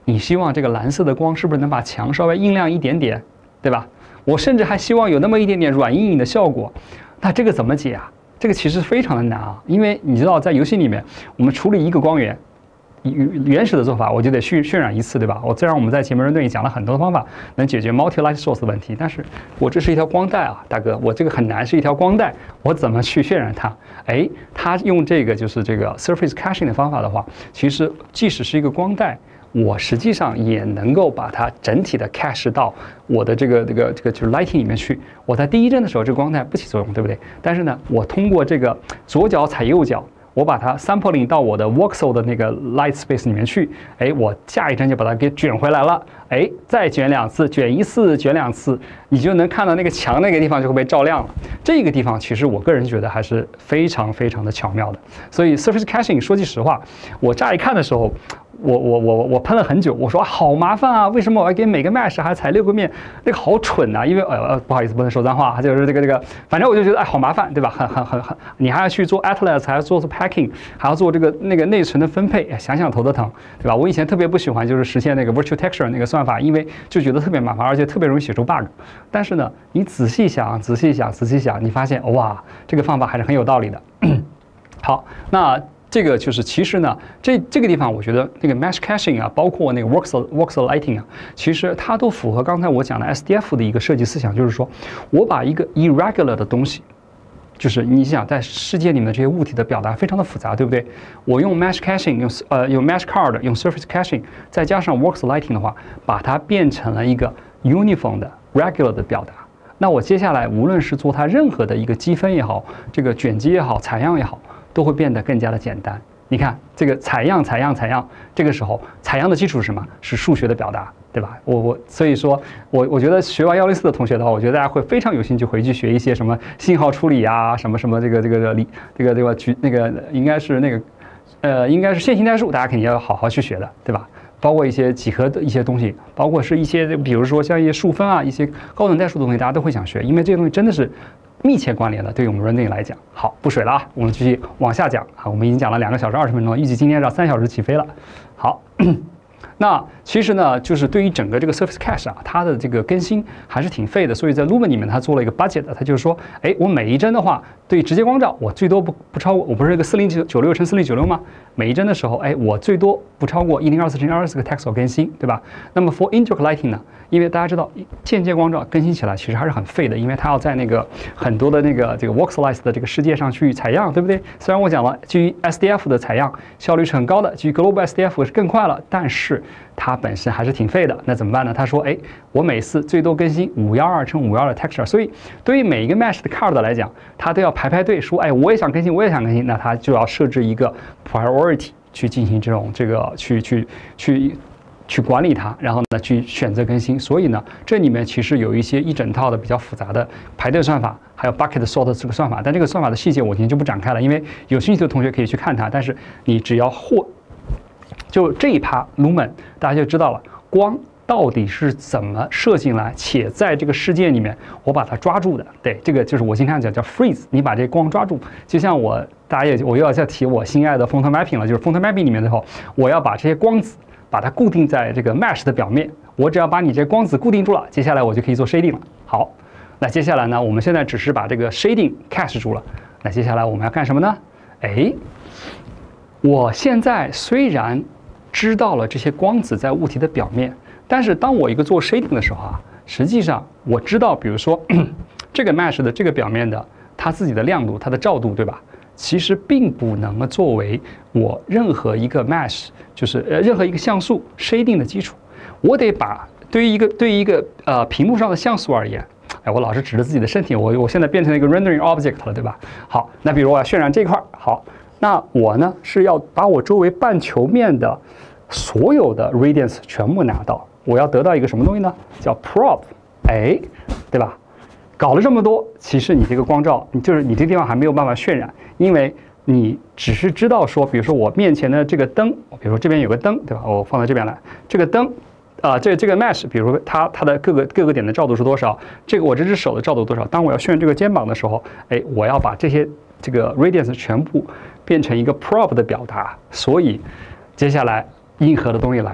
你希望这个蓝色的光是不是能把墙稍微映亮一点点，对吧？我甚至还希望有那么一点点软阴影的效果。那这个怎么解啊？这个其实非常的难啊，因为你知道，在游戏里面，我们处理一个光源，原始的做法我就得渲染一次，对吧？虽然我们在前面对你讲了很多的方法能解决 multi light source 的问题，但是我这是一条光带啊，大哥，我这个很难，是一条光带，我怎么去渲染它？哎，它用这个就是这个 surface caching 的方法的话，其实即使是一个光带，我实际上也能够把它整体的 cache 到我的这个就是 lighting 里面去。我在第一帧的时候，这个光带不起作用，对不对？但是呢，我通过这个左脚踩右脚，我把它 sampling 到我的 voxel 的那个 light space 里面去，哎，我下一帧就把它给卷回来了，哎，再卷2次，卷1次，卷2次，你就能看到那个墙那个地方就会被照亮了。这个地方其实我个人觉得还是非常非常的巧妙的。所以 surface caching 说句实话，我乍一看的时候，我喷了很久，我说好麻烦啊，为什么我要给每个 mesh 还踩6个面？那个好蠢啊！因为不好意思，不能说脏话，就是这个，反正我就觉得好麻烦，对吧？很，你还要去做 atlas， 还要做 packing， 还要做这个那个内存的分配，想想头都疼，对吧？我以前特别不喜欢就是实现那个 virtual texture 那个算法，因为就觉得特别麻烦，而且特别容易写出 bug。但是呢，你仔细想，你发现哇，这个方法还是很有道理的。好，那。这个就是其实呢，这个地方我觉得那个 mesh caching 啊，包括那个 voxel lighting 啊，其实它都符合刚才我讲的 SDF 的一个设计思想，就是说我把一个 irregular 的东西，就是你想在世界里面的这些物体的表达非常的复杂，对不对？我用 mesh caching 用 mesh card 用 surface caching 再加上 voxel lighting 的话，把它变成了一个 uniform 的 regular 的表达。那我接下来无论是做它任何的一个积分也好，这个卷积也好，采样也好，都会变得更加的简单。你看这个采样，这个时候采样的基础是什么？是数学的表达，对吧？所以说我觉得学完104的同学的话，我觉得大家会非常有兴趣回去学一些什么信号处理啊，什么这个应该是线性代数，大家肯定要好好去学的，对吧？包括一些几何的一些东西，包括是一些比如说像一些数分啊，一些高等代数的东西，大家都会想学，因为这些东西真的是密切关联的，对于我们 running 来讲。好，不水了啊，我们继续往下讲啊。我们已经讲了2个小时20分钟，预计今天是要3小时起飞了。好。那其实呢，就是对于整个这个 surface cache 啊，它的这个更新还是挺费的，所以在 Lumen 里面它做了一个 budget， 它就是说，哎，我每一帧的话，对直接光照我最多不超过，我不是一个4096×4096吗？每一帧的时候，哎，我最多不超过1024×24个 pixel 更新，对吧？那么 for indirect lighting 呢，因为大家知道间接光照更新起来其实还是很费的，因为它要在那个很多的这个 voxelized 的这个世界上去采样，对不对？虽然我讲了基于 SDF 的采样效率是很高的，基于 global SDF 是更快了，但是它本身还是挺费的。那怎么办呢？他说，哎，我每次最多更新512×512的 texture， 所以对于每一个 mesh 的 card 来讲，他都要排队说，哎，我也想更新，那他就要设置一个 priority 去进行这种去管理它，然后呢去选择更新。所以呢，这里面其实有一些一整套的比较复杂的排队算法，还有 bucket sort 这个算法。但这个算法的细节我今天就不展开了，因为有兴趣的同学可以去看它。但是你只要就这一趴 Lumen， 大家就知道了光到底是怎么射进来，且在这个世界里面我把它抓住的。对，这个就是我经常讲叫 freeze， 你把这光抓住。就像我又要再提我心爱的 photon mapping 了，就是 photon mapping 里面的话，我要把这些光子把它固定在这个 mesh 的表面。我只要把你这光子固定住了，接下来我就可以做 shading 了。好，那接下来呢，我们现在只是把这个 shading cache 住了。那接下来我们要干什么呢？哎，我现在虽然知道了这些光子在物体的表面，但是当我一个做 shading 的时候啊，实际上我知道，比如说这个 mesh 的这个表面的它自己的亮度、它的照度，对吧？其实并不能作为我任何一个 mesh， 就是任何一个像素 shading 的基础。我得把对于一个屏幕上的像素而言，哎，我老是指着自己的身体，我现在变成了一个 rendering object 了，对吧？好，那比如我要渲染这块，好，那我呢是要把我周围半球面的所有的 radiance 全部拿到，我要得到一个什么东西呢？叫 prop， 哎，对吧？搞了这么多，其实你这个光照，你这个地方还没有办法渲染，因为你只是知道说，比如说我面前的这个灯，比如说这边有个灯，对吧？我放到这边来，这个灯，这个 mesh， 比如说它的各个点的照度是多少？我这只手的照度多少？当我要渲染这个肩膀的时候，哎，我要把这个 radiance 全部变成一个 prop 的表达，所以接下来硬核的东西来了，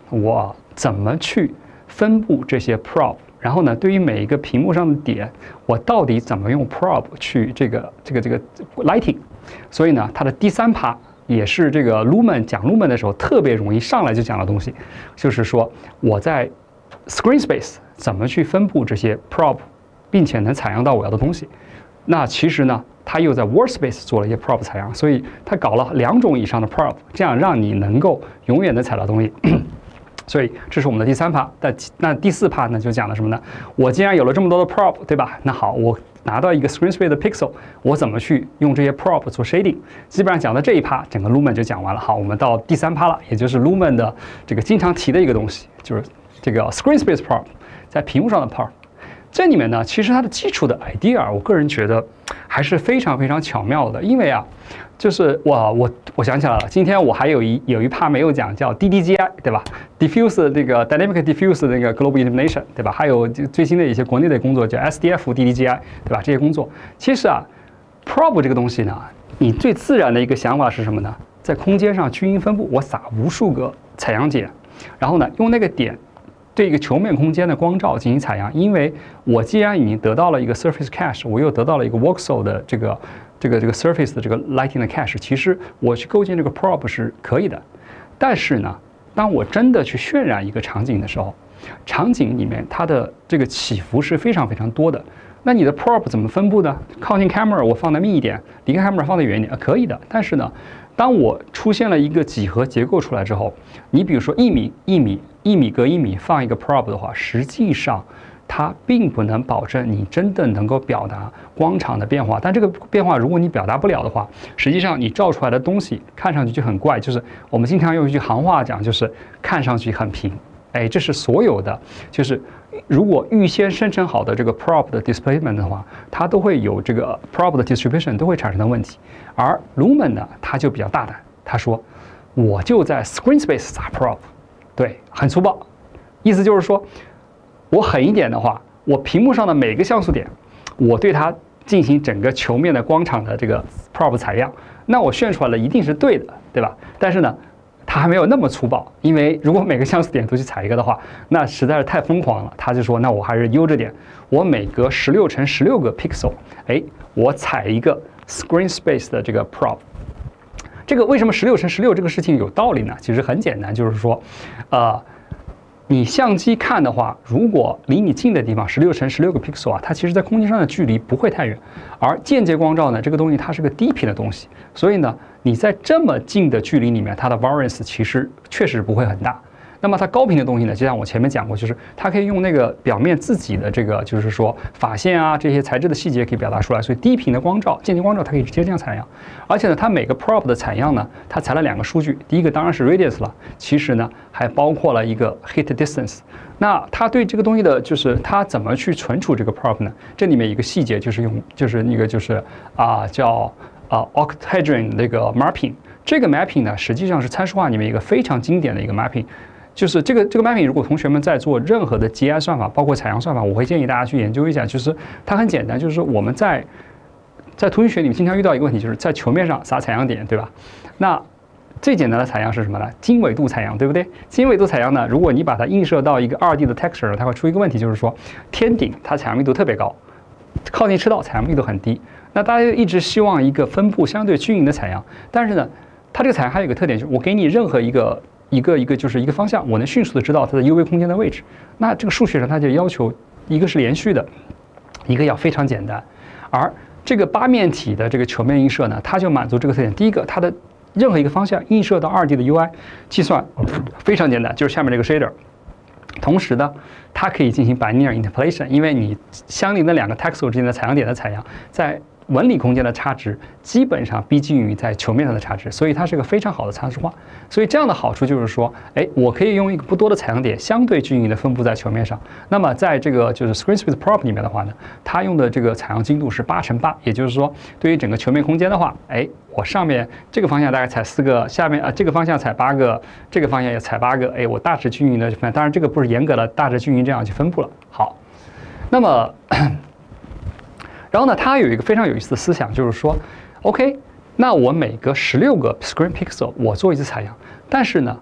我怎么去分布这些 prop， 然后呢，对于每一个屏幕上的点，我到底怎么用 prop 去这个 lighting？ 所以呢，它的第3趴也是这个 Lumen 讲 Lumen 的时候特别容易上来就讲的东西，就是说我在 screen space 怎么去分布这些 prop， 并且能采样到我要的东西。那其实呢，他又在 workspace 做了一些 prop 采样，所以他搞了2种以上的 prop， 这样让你能够永远的采到东西。所以这是我们的第3趴。那第4趴呢，就讲了什么呢？我既然有了这么多的 prop， 对吧？那好，我拿到一个 screen space 的 pixel， 我怎么去用这些 prop 做 shading？ 基本上讲到这一趴，整个 Lumen 就讲完了。好，我们到第3趴了，也就是 Lumen 的这个经常提的一个东西，就是这个 screen space prop， 在屏幕上的 prop。这里面呢，其实它的基础的 idea， 我个人觉得还是非常非常巧妙的。因为啊，就是我想起来了，今天我还有一趴没有讲，叫 DDGI， 对吧 ？Diffuse 这个 Dynamic Diffuse 那个 Global Illumination， 对吧？还有最新的一些国内的工作叫 SDF DDGI， 对吧？这些工作其实啊 ，prop 这个东西呢，你最自然的一个想法是什么呢？在空间上均匀分布，我撒无数个采样点，然后呢，用那个点对一个球面空间的光照进行采样，因为我既然已经得到了一个 surface cache， 我又得到了一个 voxel 的这个 surface 的这个 lighting 的 cache， 其实我去构建这个 prop 是可以的。但是呢，当我真的去渲染一个场景的时候，场景里面它的这个起伏是非常非常多的。那你的 prop 怎么分布呢？靠近 camera 我放得密一点，离开 camera 放得远一点，可以的。但是呢，当我出现了一个几何结构出来之后，你比如说1米隔1米放一个 prop 的话，实际上它并不能保证你真的能够表达光场的变化。但这个变化如果你表达不了的话，实际上你照出来的东西看上去就很怪，就是我们经常用一句行话讲，就是看上去很平。哎，这是所有的，就是如果预先生成好的这个 prop 的 displacement 的话，它都会有这个 prop 的 distribution 都会产生的问题。而 Lumen 呢，它就比较大胆，他说我就在 screen space 撒 prop， 对，很粗暴，意思就是说我狠一点的话，我屏幕上的每个像素点，我对它进行整个球面的光场的这个 prop 采样，那我炫出来的一定是对的，对吧？但是呢，它还没有那么粗暴，因为如果每个像素点都去采一个的话，那实在是太疯狂了。他就说，那我还是悠着点，我每隔16乘16个 pixel， 哎，我采一个 screen space 的这个 prop。这个为什么16乘16这个事情有道理呢？其实很简单，就是说，你相机看的话，如果离你近的地方16乘16个 pixel 啊，它其实在空间上的距离不会太远。而间接光照呢，这个东西它是个低频的东西，所以呢，你在这么近的距离里面，它的 variance 其实确实不会很大。那么它高频的东西呢，就像我前面讲过，就是它可以用那个表面自己的这个，就是说发线啊这些材质的细节可以表达出来，所以低频的光照、间接光照它可以直接这样采样。而且呢，它每个 prop 的采样呢，它采了2个数据，第一个当然是 radius 了，其实呢还包括了一个 hit distance。那它对这个东西的，就是它怎么去存储这个 prop 呢？这里面一个细节就是叫octahedron 那个 mapping。这个 mapping 呢，实际上是参数化里面一个非常经典的一个 mapping。就是这个 mapping， 如果同学们在做任何的 GI 算法，包括采样算法，我会建议大家去研究一下。就是它很简单，就是我们在图形学里面经常遇到一个问题，就是在球面上撒采样点，对吧？那最简单的采样是什么呢？经纬度采样，对不对？经纬度采样呢，如果你把它映射到一个2D 的 texture， 它会出一个问题，就是说天顶它采样密度特别高，靠近赤道采样密度很低。那大家一直希望一个分布相对均匀的采样，但是呢，它这个采样还有一个特点，就是我给你任何一个方向，我能迅速的知道它的 UV 空间的位置。那这个数学上它就要求一个是连续的，一个要非常简单。而这个8面体的这个球面映射呢，它就满足这个特点。第一个，它的任何一个方向映射到2D 的 UI 计算非常简单，就是下面这个 shader。同时呢，它可以进行 linear interpolation， 因为你相邻的2个 texel 之间的采样点的采样，在纹理空间的差值基本上逼近于在球面上的差值，所以它是一个非常好的参数化。所以这样的好处就是说，哎，我可以用一个不多的采样点相对均匀的分布在球面上。那么在这个就是 screen space prop 里面的话呢，它用的这个采样精度是8×8，也就是说，对于整个球面空间的话，哎，我上面这个方向大概采4个，下面这个方向采8个，这个方向也采8个，哎，我大致均匀的分。当然这个不是严格的大致均匀这样去分布了。好，那么。然后呢，它有一个非常有意思的思想，就是说 ，OK， 那我每隔16个 screen pixel 我做一次采样，但是呢，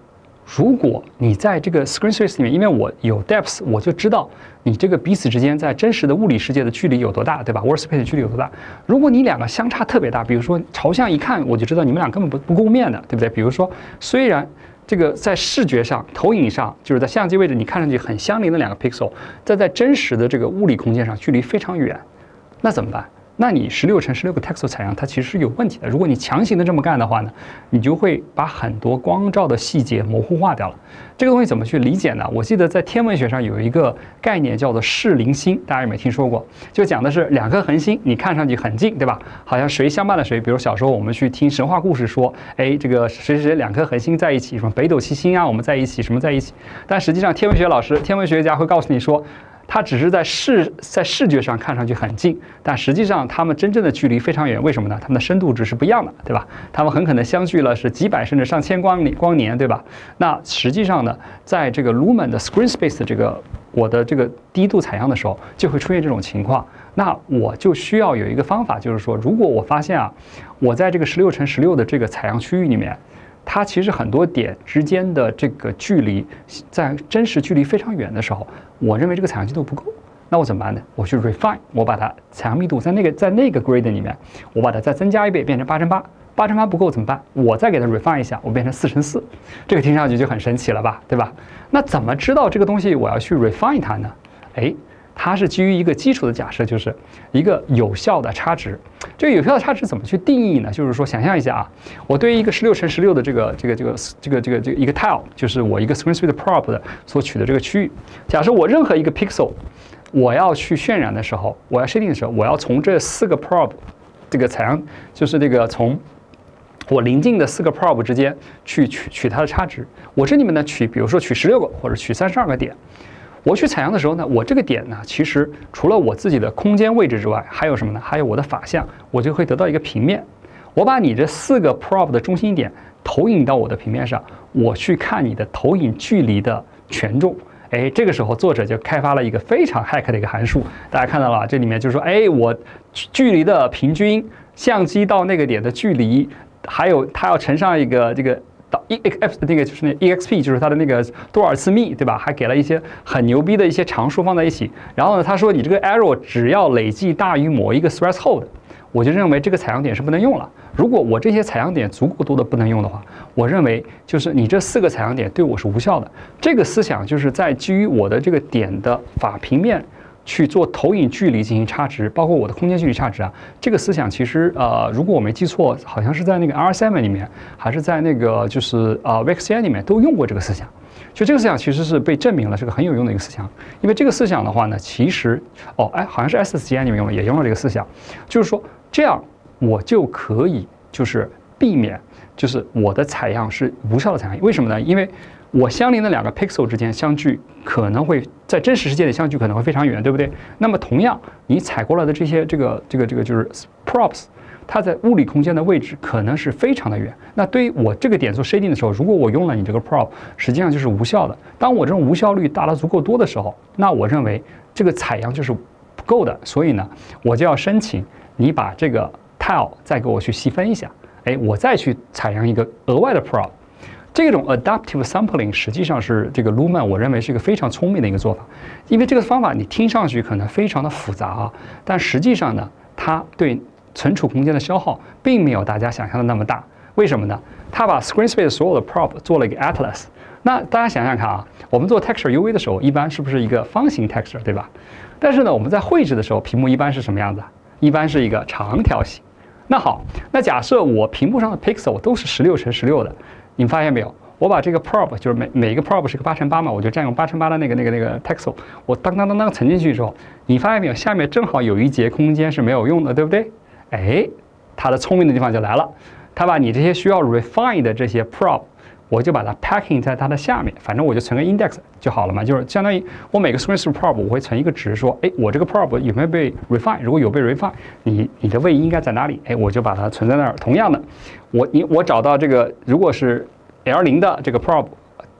如果你在这个 screen space 里面，因为我有 depth， 我就知道你这个彼此之间在真实的物理世界的距离有多大，对吧 ？word space 的距离有多大？如果你两个相差特别大，比如说朝向一看，我就知道你们俩根本不共面的，对不对？比如说，虽然这个在视觉上、投影上，就是在相机位置你看上去很相邻的两个 pixel， 在真实的这个物理空间上距离非常远，那怎么办？那你16×16个 pixel 采样，它其实是有问题的。如果你强行的这么干的话呢，你就会把很多光照的细节模糊化掉了。这个东西怎么去理解呢？我记得在天文学上有一个概念叫做视邻星，大家有没有听说过？就讲的是两颗恒星，你看上去很近，对吧？好像谁相伴了谁。比如小时候我们去听神话故事说，哎，这个谁谁谁两颗恒星在一起，什么北斗七星啊，我们在一起，什么在一起。但实际上天文学家会告诉你说，它只是在视觉上看上去很近，但实际上它们真正的距离非常远。为什么呢？它们的深度值是不一样的，对吧？它们很可能相距了是几百甚至上千光年，对吧？那实际上呢，在这个 Lumen 的 screen space 的这个我的这个低度采样的时候，就会出现这种情况。那我就需要有一个方法，就是说，如果我发现啊，我在这个16×16的这个采样区域里面，它其实很多点之间的这个距离，在真实距离非常远的时候，我认为这个采样精度不够，那我怎么办呢？我去 refine， 我把它采样密度在那个 gradient 里面，我把它再增加一倍，变成8×8，8×8不够怎么办？我再给它 refine 一下，我变成4×4，这个听上去就很神奇了吧，对吧？那怎么知道这个东西我要去 refine 它呢？哎，它是基于一个基础的假设，就是一个有效的差值。这个有效的差值怎么去定义呢？就是说，想象一下啊，我对于一个16×16的这个一个 tile， 就是我一个 screen space probe 的所取的这个区域。假设我任何一个 pixel， 我要去渲染的时候，我要 shading 的时候，我要从这4个 probe 这个采样，就是这个从我邻近的4个 probe 之间去取它的差值。我这里面呢比如说取16个或者取32个点。我去采样的时候呢，我这个点呢，其实除了我自己的空间位置之外，还有什么呢？还有我的法相，我就会得到一个平面。我把你这4个 probe 的中心点投影到我的平面上，我去看你的投影距离的权重。哎，这个时候作者就开发了一个非常 hack 的一个函数，大家看到了，这里面就是说，哎，我距离的平均，相机到那个点的距离，还有它要乘上一个这个。那个就是那 exp 就是它的那个多少次幂，对吧？还给了一些很牛逼的一些常数放在一起。然后呢，他说你这个 error 只要累计大于某一个 threshold， 我就认为这个采样点是不能用了。如果我这些采样点足够多的不能用的话，我认为就是你这4个采样点对我是无效的。这个思想就是在基于我的这个点的法平面去做投影距离进行差值，包括我的空间距离差值啊，这个思想其实如果我没记错，好像是在那个 R7 里面，还是在那个就是VXCI 里面都用过这个思想。就这个思想其实是被证明了是个很有用的一个思想，因为这个思想的话呢，其实好像是 SSGI 里面也用了这个思想，就是说这样我就可以就是避免就是我的采样是无效的采样，为什么呢？因为我相邻的2个 pixel 之间相距可能会在真实世界的相距可能会非常远，对不对？那么同样，你采过来的这些这个就是 props， 它在物理空间的位置可能是非常的远。那对于我这个点做 shading 的时候，如果我用了你这个 prop， 实际上就是无效的。当我这种无效率达到足够多的时候，那我认为这个采样就是不够的，所以呢，我就要申请你把这个 tile 再给我去细分一下，哎，我再去采样一个额外的 prop。这种 adaptive sampling 实际上是这个 Lumen 我认为是一个非常聪明的一个做法，因为这个方法你听上去可能非常的复杂啊，但实际上呢，它对存储空间的消耗并没有大家想象的那么大。为什么呢？它把 screen space 所有的 prop 做了一个 atlas。那大家想想看啊，我们做 texture UV 的时候，一般是不是一个方形 texture， 对吧？但是呢，我们在绘制的时候，屏幕一般是什么样子？一般是一个长条形。那好，那假设我屏幕上的 pixel 都是16×16的。你发现没有？我把这个 probe 就是每一个 probe 是个8×8嘛，我就占用8×8的那个 pixel， 我当沉进去之后，你发现没有？下面正好有一节空间是没有用的，对不对？哎，它的聪明的地方就来了，它把你这些需要 refine 的这些 probe， 我就把它 packing 在它的下面，反正我就存个 index 就好了嘛，就是相当于我每个 screen space probe 我会存一个值，说，哎，我这个 probe 有没有被 refine？ 如果有被 refine， 你的位移应该在哪里？哎，我就把它存在那儿。同样的，我找到这个，如果是 L0的这个 probe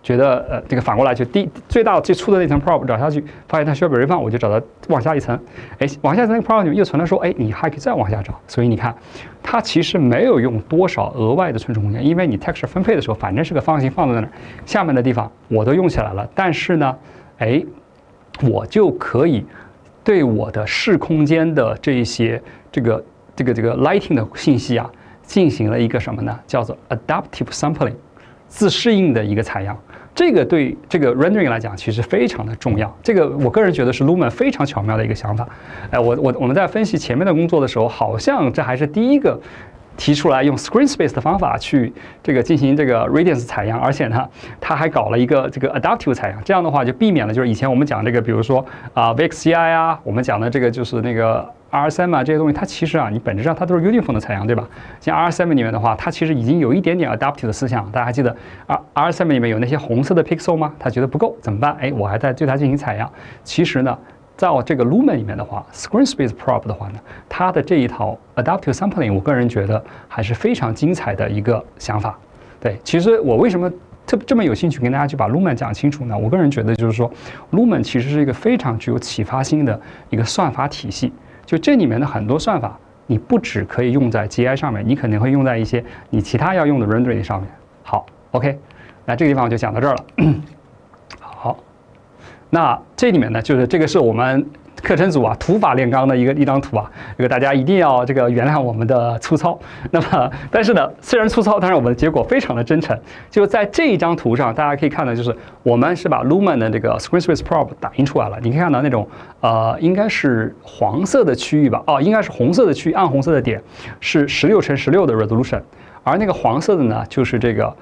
觉得这个反过来就最大最粗的那层 prop 找下去，发现它需要被 refine， 我就找到往下一层，哎，往下一层那个 prop 里面又存了说，哎，你还可以再往下找，所以你看，它其实没有用多少额外的存储空间，因为你 texture 分配的时候，反正是个方形放在那儿，下面的地方我都用起来了，但是呢，哎，我就可以对我的视空间的这一些这个 lighting 的信息啊，进行了一个什么呢？叫做 adaptive sampling。自适应的一个采样，这个对这个 rendering 来讲其实非常的重要。这个我个人觉得是 Lumen 非常巧妙的一个想法。哎，我们在分析前面的工作的时候，好像这还是第一个提出来用 screen space 的方法去这个进行这个 radiance 采样，而且呢，他还搞了一个这个 adaptive 采样。这样的话就避免了就是以前我们讲这个，比如说VXCI 啊，我们讲的这个就是那个。RSM 啊这些东西，它其实啊，你本质上它都是 uniform 的采样，对吧？像 RSM 里面的话，它其实已经有一点点 adaptive 的思想。大家还记得RSM 里面有那些红色的 pixel 吗？他觉得不够，怎么办？哎，我还在对它进行采样。其实呢，在这个 Lumen 里面的话 ，screen space prop 的话呢，它的这一套 adaptive sampling， 我个人觉得还是非常精彩的一个想法。对，其实我为什么这么有兴趣跟大家去把 Lumen 讲清楚呢？我个人觉得就是说 ，Lumen 其实是一个非常具有启发性的一个算法体系。就这里面的很多算法，你不只可以用在 GI 上面，你肯定会用在一些你其他要用的 rendering 上面。好 ，OK， 那这个地方我就讲到这儿了。好，那这里面呢，就是这个是我们课程组啊土法炼钢的一张图啊，这个大家一定要这个原谅我们的粗糙。那么，但是呢，虽然粗糙，但是我们的结果非常的真诚。就在这一张图上，大家可以看到，就是我们是把 Lumen 的这个 screen space prop 打印出来了。你可以看到那种应该是黄色的区域吧？哦，应该是红色的区域，暗红色的点是16×16的 resolution。而那个黄色的呢，就是这个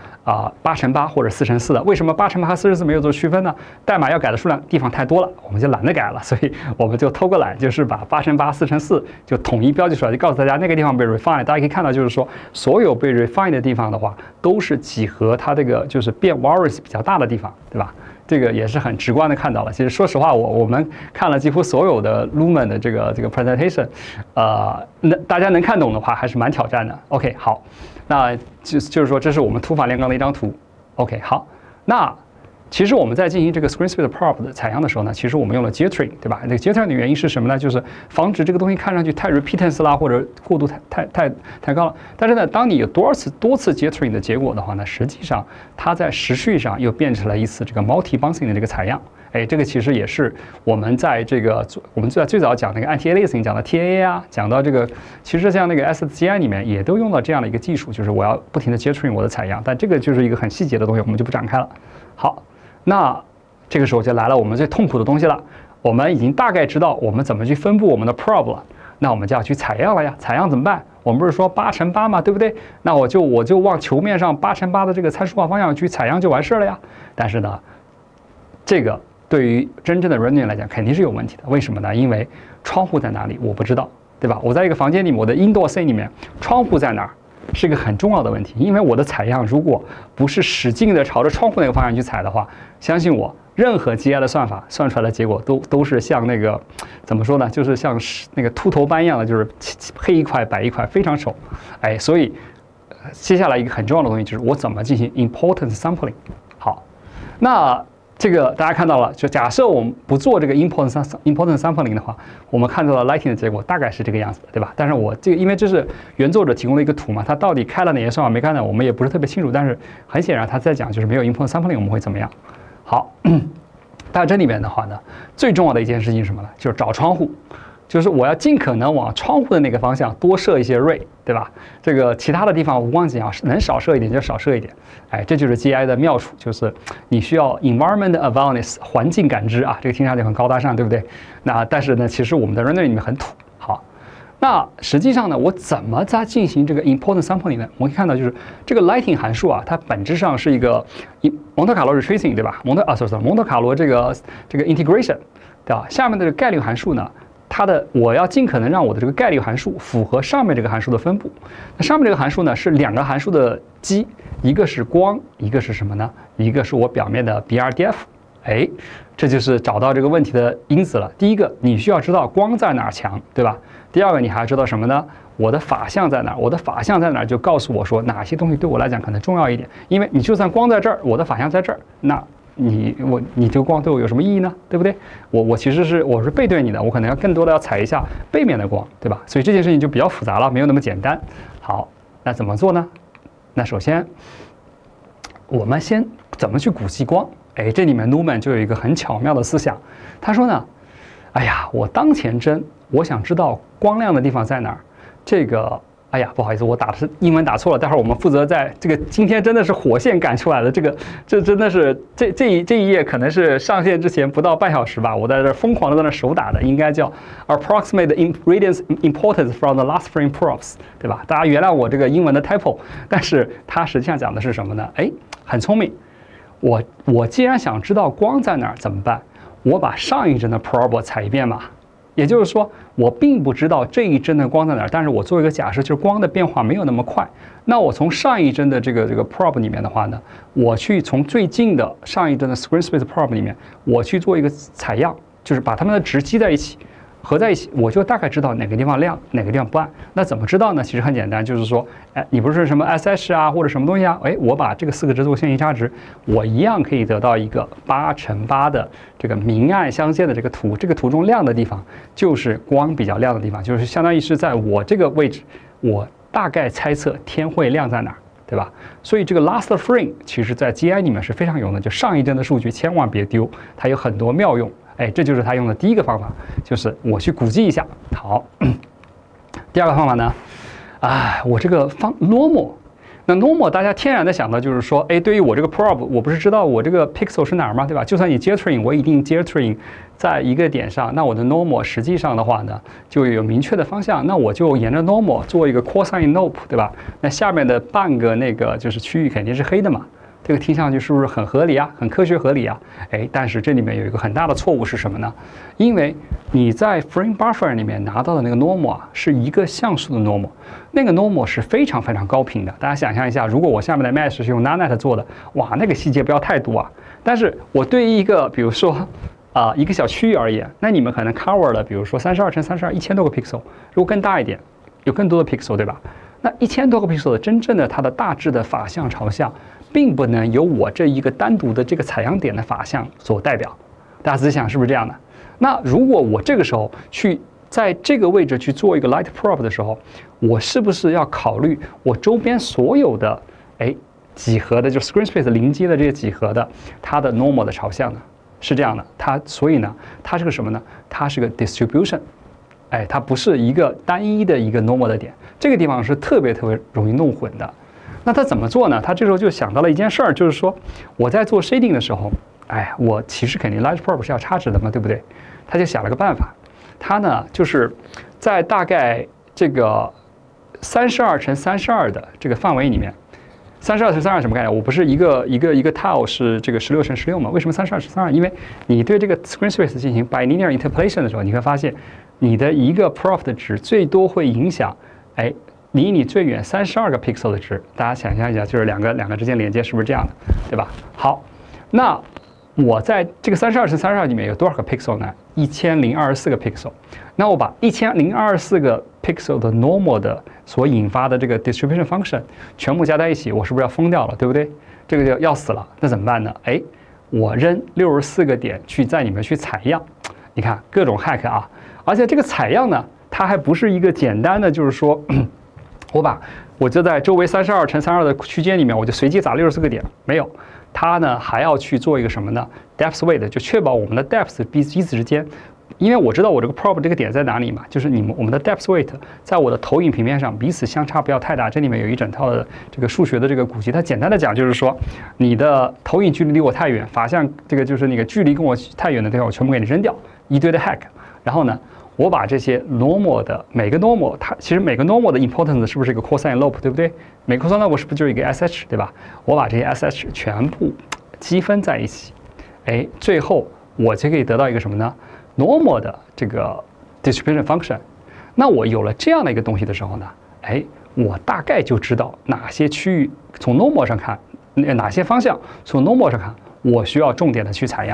8×8或者4×4的。为什么8×8和4×4没有做区分呢？代码要改的数量地方太多了，我们就懒得改了，所以我们就偷个懒，就是把8×8、4×4就统一标记出来，就告诉大家那个地方被 refine。大家可以看到，就是说所有被 refine 的地方的话，都是几何它这个就是变 variance 比较大的地方，对吧？这个也是很直观的看到了。其实说实话，我们看了几乎所有的 Lumen 的这个 presentation， 大家能看懂的话还是蛮挑战的。OK， 好。那就是说，这是我们土法炼钢的一张图。OK， 好。那其实我们在进行这个 screen space prop 的采样的时候呢，其实我们用了 jittering， 对吧？这个 jittering 的原因是什么呢？就是防止这个东西看上去太 repeatance 啦，或者过度太高了。但是呢，当你有多次 jittering 的结果的话呢，实际上它在时序上又变成了一次这个 multi bouncing 的这个采样。哎，这个其实也是我们在这个我们最早讲那个 anti-aliasing 讲的 TAA 啊，讲到这个，其实像那个 SGI 里面也都用到这样的一个技术，就是我要不停的jittering我的采样，但这个就是一个很细节的东西，我们就不展开了。好，那这个时候就来了我们最痛苦的东西了，我们已经大概知道我们怎么去分布我们的 prop 了，那我们就要去采样了呀。采样怎么办？我们不是说8×8嘛，对不对？那我就往球面上8×8的这个参数化方向去采样就完事了呀。但是呢，这个对于真正的 rendering 来讲肯定是有问题的。为什么呢？因为窗户在哪里我不知道，对吧？我在一个房间里面，我的 indoor scene 里面，窗户在哪儿是一个很重要的问题。因为我的采样如果不是使劲的朝着窗户那个方向去采的话，相信我，任何 GI 的算法算出来的结果都是像那个怎么说呢？就是像那个秃头斑一样的，就是黑一块白一块，非常丑。哎，所以接下来一个很重要的东西就是我怎么进行 importance sampling。好，那这个大家看到了，就假设我们不做这个 importance sampling 的话，我们看到了 lighting 的结果大概是这个样子的，对吧？但是我这个因为这是原作者提供的一个图嘛，他到底开了哪些算法没开呢？我们也不是特别清楚。但是很显然他在讲就是没有 importance sampling 我们会怎么样？好，但这里面的话呢，最重要的一件事情是什么呢？就是找窗户。就是我要尽可能往窗户的那个方向多设一些 ray， 对吧？这个其他的地方无关紧要，能少设一点就少设一点。哎，这就是 GI 的妙处，就是你需要 environment awareness 环境感知啊，这个听上去很高大上，对不对？那但是呢，其实我们的 rendering 里面很土。好，那实际上呢，我怎么在进行这个 importance sampling 呢？我们可以看到，就是这个 lighting 函数啊，它本质上是一个蒙特卡罗 retracing， 对吧？蒙特卡罗这个 integration， 对吧？下面的这个概率函数呢？我要尽可能让我的这个概率函数符合上面这个函数的分布。那上面这个函数呢是两个函数的积，一个是光，一个是什么呢？一个是我表面的 BRDF。 哎，这就是找到这个问题的因子了。第一个，你需要知道光在哪儿强，对吧？第二个，你还要知道什么呢？我的法相在哪儿？我的法相在哪儿，就告诉我说哪些东西对我来讲可能重要一点。因为你就算光在这儿，我的法相在这儿，那你这个光对我有什么意义呢？对不对？我其实我是背对你的，我可能要更多的要采一下背面的光，对吧？所以这件事情就比较复杂了，没有那么简单。好，那怎么做呢？那首先，我们先怎么去估计光？哎，这里面 Newman 就有一个很巧妙的思想，他说呢，哎呀，我当前针，我想知道光亮的地方在哪儿。这个，哎呀，不好意思，我打的是英文打错了。待会儿我们负责在这个今天真的是火线赶出来的，这真的是这一页可能是上线之前不到半小时吧，我在这疯狂的在那手打的，应该叫 approximate ingredients importance from the last frame proofs， 对吧？大家原谅我这个英文的 typo， 但是它实际上讲的是什么呢？哎，很聪明。我既然想知道光在哪儿怎么办？我把上一帧的 probe 采一遍嘛。也就是说，我并不知道这一帧的光在哪儿，但是我做一个假设，就是光的变化没有那么快。那我从上一帧的这个 probe 里面的话呢，我去从最近的上一帧的 screen space probe 里面，我去做一个采样，就是把它们的值积在一起。合在一起，我就大概知道哪个地方亮，哪个地方不暗。那怎么知道呢？其实很简单，就是说，哎，你不是什么 SH 啊，或者什么东西啊？哎，我把这个4个值做线性差值，我一样可以得到一个8×8的这个明暗相间的这个图。这个图中亮的地方，就是光比较亮的地方，就是相当于是在我这个位置，我大概猜测天会亮在哪儿，对吧？所以这个 last frame 其实在 GI 里面是非常有用的，就上一帧的数据千万别丢，它有很多妙用。哎，这就是他用的第一个方法，就是我去估计一下。好，第二个方法呢，我这个normal， 那 normal 大家天然的想到就是说，哎，对于我这个 probe， 我不是知道我这个 pixel 是哪儿吗？对吧？就算你 geometry， 我一定 geometry 在一个点上，那我的 normal 实际上的话呢，就有明确的方向，那我就沿着 normal 做一个 cosine nope， 对吧？那下面的半个那个就是区域肯定是黑的嘛。这个听上去是不是很合理啊？很科学合理啊？哎，但是这里面有一个很大的错误是什么呢？因为你在 frame buffer 里面拿到的那个 normal 啊，是一个像素的 normal， 那个 normal 是非常非常高频的。大家想象一下，如果我下面的 mesh 是用 nanite 做的，哇，那个细节不要太多啊。但是我对于一个比如说一个小区域而言，那你们可能 cover 了，比如说32×32，1000多个 pixel， 如果更大一点，有更多的 pixel， 对吧？那1000多个 pixel 的真正的它的大致的法相朝向，并不能由我这一个单独的这个采样点的法相所代表。大家仔细想是不是这样的？那如果我这个时候去在这个位置去做一个 light probe 的时候，我是不是要考虑我周边所有的几何的就 screen space 临接的这些几何的它的 normal 的朝向呢？是这样的，所以呢，它是个什么呢？它是个 distribution。哎，它不是一个单一的一个 normal 的点，这个地方是特别容易弄混的。那他怎么做呢？他这时候就想到了一件事儿，就是说我在做 shading 的时候，哎，我其实肯定 light probe 是要差值的嘛，对不对？他就想了个办法，他呢就是在大概这个32×32的这个范围里面，32×32什么概念？我不是一个 tile 是这个16×16吗？为什么32×32？因为你对这个 screen space 进行 bilinear interpolation 的时候，你会发现你的一个 probe 的值最多会影响，哎，离你最远32个 pixel 的值。大家想象一下，就是两个之间连接是不是这样的，对吧？好，那我在这个32×32里面有多少个 pixel 呢？1024个 pixel。那我把1024个 pixel 的 normal 的所引发的这个 distribution function 全部加在一起，我是不是要疯掉了，对不对？这个就要死了。那怎么办呢？哎，我扔64个点去在里面去采样，你看各种 hack 啊！而且这个采样呢，它还不是一个简单的，就是说我就在周围32×32的区间里面，我就随机撒64个点，没有。它呢还要去做一个什么呢 ？depth weight， 就确保我们的 depth 彼此之间，因为我知道我这个 probe 这个点在哪里嘛，就是我们的 depth weight 在我的投影平面上彼此相差不要太大。这里面有一整套的这个数学的这个估计，它简单的讲就是说，你的投影距离离我太远，法相这个就是那个距离跟我太远的地方，我全部给你扔掉，一堆的 hack。然后呢，我把这些 normal 的每个 normal， 它其实每个 normal 的 importance 是不是一个 cosine lope， 对不对？每个 cosine lope 是不是就是一个 sh， 对吧？我把这些 sh 全部积分在一起，哎，最后我就可以得到一个什么呢 ？normal 的这个 distribution function。那我有了这样的一个东西的时候呢，哎，我大概就知道哪些区域从 normal 上看，哪些方向从 normal 上看，我需要重点的去采样。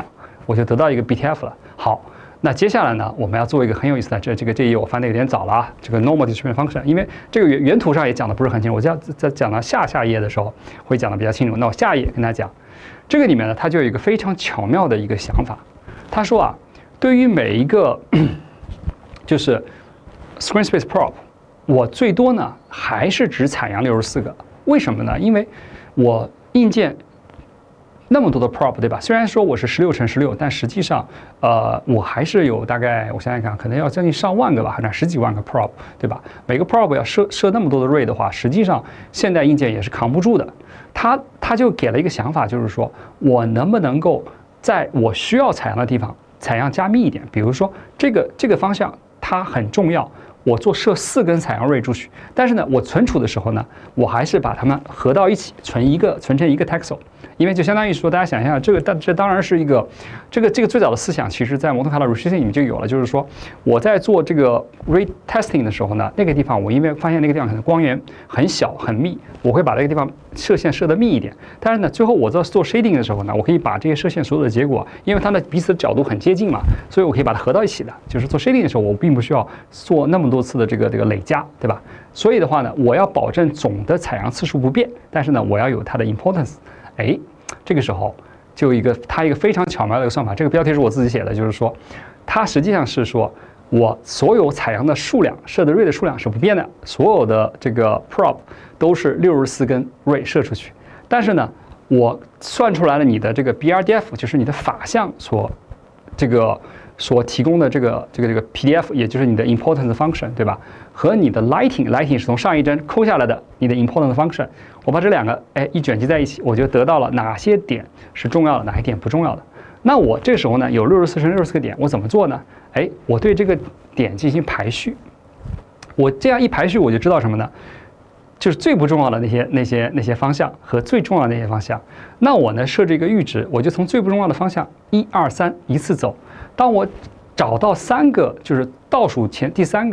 我就得到一个 BTF 了。好，那接下来呢，我们要做一个很有意思的，这一页我翻的有点早了啊，这个 normal distribution function， 因为这个原图上也讲的不是很清楚，我在讲到下一页的时候会讲的比较清楚。那我下一页跟大家讲，这个里面呢，它就有一个非常巧妙的一个想法，他说啊，对于每一个就是 screen space prop， 我最多呢还是只采样64个，为什么呢？因为我硬件那么多的 prop， 对吧？虽然说我是16乘16，但实际上，我还是有大概，我想想看，可能要将近上万个吧，好像10几万个 prop， 对吧？每个 prop 要设那么多的 ray 的话，实际上现代硬件也是扛不住的。他就给了一个想法，就是说我能不能够在我需要采样的地方采样加密一点，比如说这个方向它很重要。我设4根采样 ray 出去，但是呢，我存储的时候呢，我还是把它们合到一起，存成一个 texel， 因为就相当于说，大家想象这当然是一个这个最早的思想，其实在蒙特卡洛 retracing 里面就有了，就是说我在做这个 ray testing 的时候呢，那个地方我因为发现那个地方可能光源很小很密，我会把这个地方射线设得密一点，但是呢，最后我在做 shading 的时候呢，我可以把这些射线所有的结果，因为它们彼此的角度很接近嘛，所以我可以把它合到一起的，就是做 shading 的时候，我并不需要做那么多次的这个累加，对吧？所以的话呢，我要保证总的采样次数不变，但是呢，我要有它的 importance。哎，这个时候就它一个非常巧妙的一个算法，这个标题是我自己写的，就是说，它实际上是说我所有采样的数量设的 ray 的数量是不变的，所有的这个 prop 都是64根 ray 射出去，但是呢，我算出来了你的这个 BRDF， 就是你的法相所提供的这个 PDF， 也就是你的 importance function， 对吧？和你的 lighting 是从上一帧抠下来的你的 importance function， 我把这两个一卷集在一起，我就得到了哪些点是重要的，哪些点不重要的。那我这个时候呢，有64乘64个点，我怎么做呢？我对这个点进行排序，我这样一排序，我就知道什么呢？就是最不重要的那些方向和最重要的那些方向。那我呢设置一个阈值，我就从最不重要的方向1、2、3一次走。当我找到3个，就是倒数前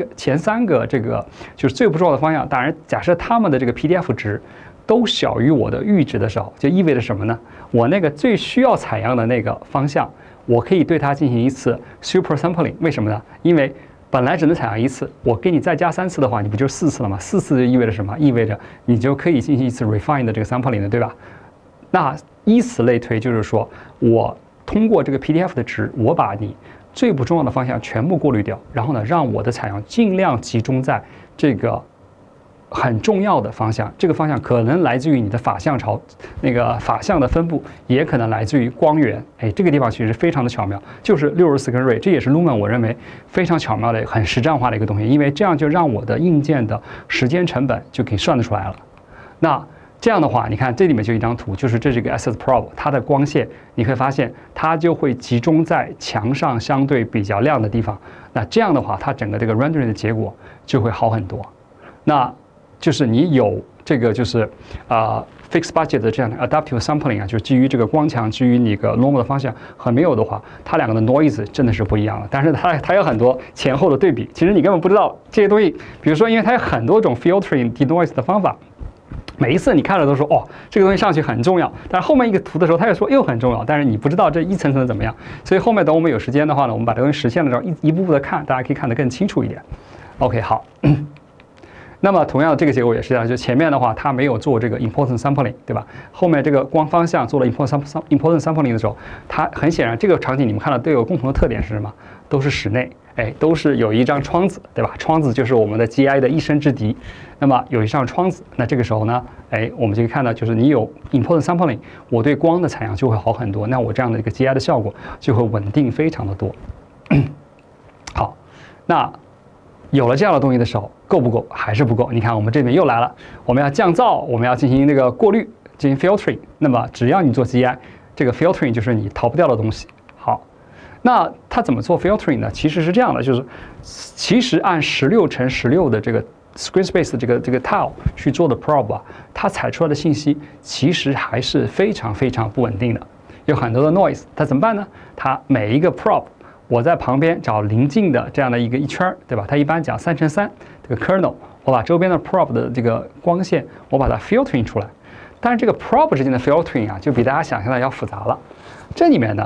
3个这个就是最不重要的方向，当然假设它们的这个 PDF 值都小于我的阈值的时候，就意味着什么呢？我那个最需要采样的那个方向，我可以对它进行一次 super sampling。为什么呢？因为本来只能采样1次，我给你再加3次的话，你不就4次了吗？4次就意味着什么？意味着你就可以进行一次 refine 的这个 sampling 的，对吧？那以此类推，就是说我通过这个 PDF 的值，我把你最不重要的方向全部过滤掉，然后呢，让我的采样尽量集中在这个很重要的方向。这个方向可能来自于你的法相法相的分布，也可能来自于光源。这个地方其实非常的巧妙，就是64根 ray， 这也是 Lumen 我认为非常巧妙的、很实战化的一个东西，因为这样就让我的硬件的时间成本就可以算得出来了。那这样的话，你看这里面就一张图，就是这是一个 Access Probe， 它的光线你会发现它就会集中在墙上相对比较亮的地方。那这样的话，它整个这个 rendering 的结果就会好很多。那就是你有这个就是fixed budget 的这样的 adaptive sampling 啊，就是基于这个光强，基于你个 normal 的方向和没有的话，它两个的 noise 真的是不一样的。但是它有很多前后的对比，其实你根本不知道这些东西。比如说，因为它有很多种 filtering denoise 的方法。每一次你看了都说哦，这个东西上去很重要，但是后面一个图的时候，它又说又很重要，但是你不知道这一层层的怎么样。所以后面等我们有时间的话呢，我们把这个东西实现了之后，一步步的看，大家可以看得更清楚一点。OK， 好。那么同样的这个结果也是这样，就前面的话它没有做这个 importance sampling， 对吧？后面这个光方向做了 importance sampling 的时候，它很显然这个场景你们看到都有共同的特点是什么？都是室内。都是有一张窗子，对吧？窗子就是我们的 GI 的一生之敌。那么有一扇窗子，那这个时候呢，我们就可以看到，就是你有 importance sampling， 我对光的采样就会好很多。那我这样的一个 GI 的效果就会稳定非常的多。好，那有了这样的东西的时候，够不够？还是不够。你看我们这边又来了，我们要降噪，我们要进行这个过滤，进行 filtering。那么只要你做 GI， 这个 filtering 就是你逃不掉的东西。好。那它怎么做 filtering 呢？其实是这样的，就是其实按16乘16的这个 screen space 的这个 tile 去做的 probe 啊，它采出来的信息其实还是非常非常不稳定的，有很多的 noise。它怎么办呢？它每一个 probe 我在旁边找邻近的这样的一圈，对吧？它一般讲3乘3这个 kernel， 我把周边的 probe 的这个光线我把它 filtering 出来。但是这个 probe 之间的 filtering 啊，就比大家想象的要复杂了。这里面呢，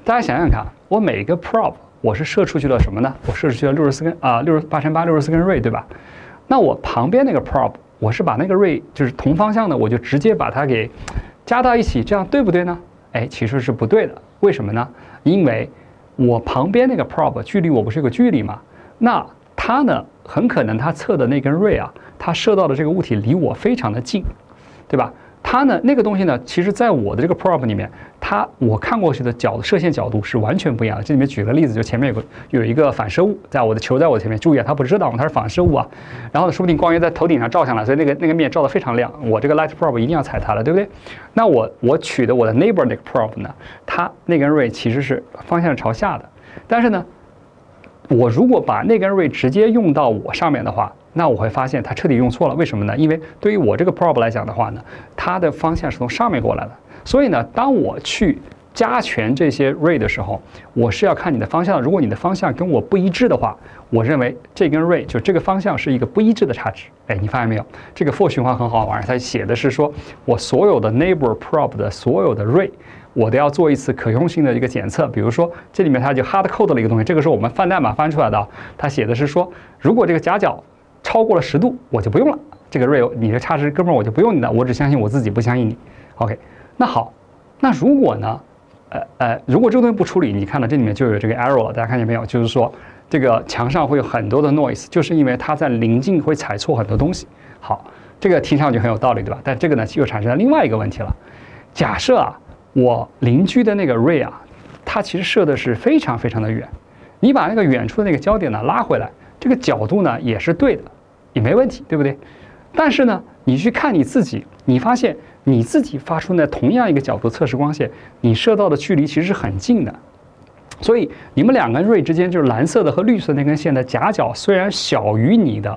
大家想想看，我每一个 prop 我是射出去了什么呢？我射出去了64根8×8 64根 ray， 对吧？那我旁边那个 prop， 我是把那个 ray 就是同方向的，我就直接把它给加到一起，这样对不对呢？哎，其实是不对的。为什么呢？因为我旁边那个 prop 距离我不是有个距离吗？那它呢，很可能它测的那根 ray 啊，它射到的这个物体离我非常的近，对吧？它呢，那个东西呢，其实在我的这个 prop 里面，我看过去的射线角度是完全不一样的。这里面举个例子，就前面有一个反射物，球在我前面，注意啊，它不是遮挡物，它是反射物啊。然后呢，说不定光源在头顶上照下来，所以那个面照得非常亮。我这个 light prop 一定要踩它了，对不对？那我取的我的 neighbor 那个 prop 呢，它那根 ray 其实是方向是朝下的，但是呢，我如果把那根 ray 直接用到我上面的话，那我会发现它彻底用错了。为什么呢？因为对于我这个 prop 来讲的话呢，它的方向是从上面过来的。所以呢，当我去加权这些 ray 的时候，我是要看你的方向。如果你的方向跟我不一致的话，我认为这根 ray 就这个方向是一个不一致的差值。哎，你发现没有？这个 for 循环很好玩，它写的是说我所有的 neighbor prop 的所有的 ray， 我都要做一次可用性的一个检测。比如说这里面它就 hard code 了一个东西，这个是我们翻代码翻出来的。它写的是说，如果这个夹角超过了10度，我就不用了。这个 ray 你的差值哥们儿我就不用你的，我只相信我自己，不相信你。OK， 那好，那如果呢？如果这个东西不处理，你看到这里面就有这个 error 了，大家看见没有？就是说这个墙上会有很多的 noise， 就是因为它在临近会踩错很多东西。好，这个听上去很有道理，对吧？但这个呢又产生了另外一个问题了。假设啊，我邻居的那个 ray 啊，它其实射的是非常非常的远，你把那个远处的那个焦点呢拉回来，这个角度呢也是对的，也没问题，对不对？但是呢，你去看你自己，你发现你自己发出的同样一个角度测试光线，你射到的距离其实是很近的。所以你们两根 ray 之间，就是蓝色的和绿色那根线的夹角虽然小于你的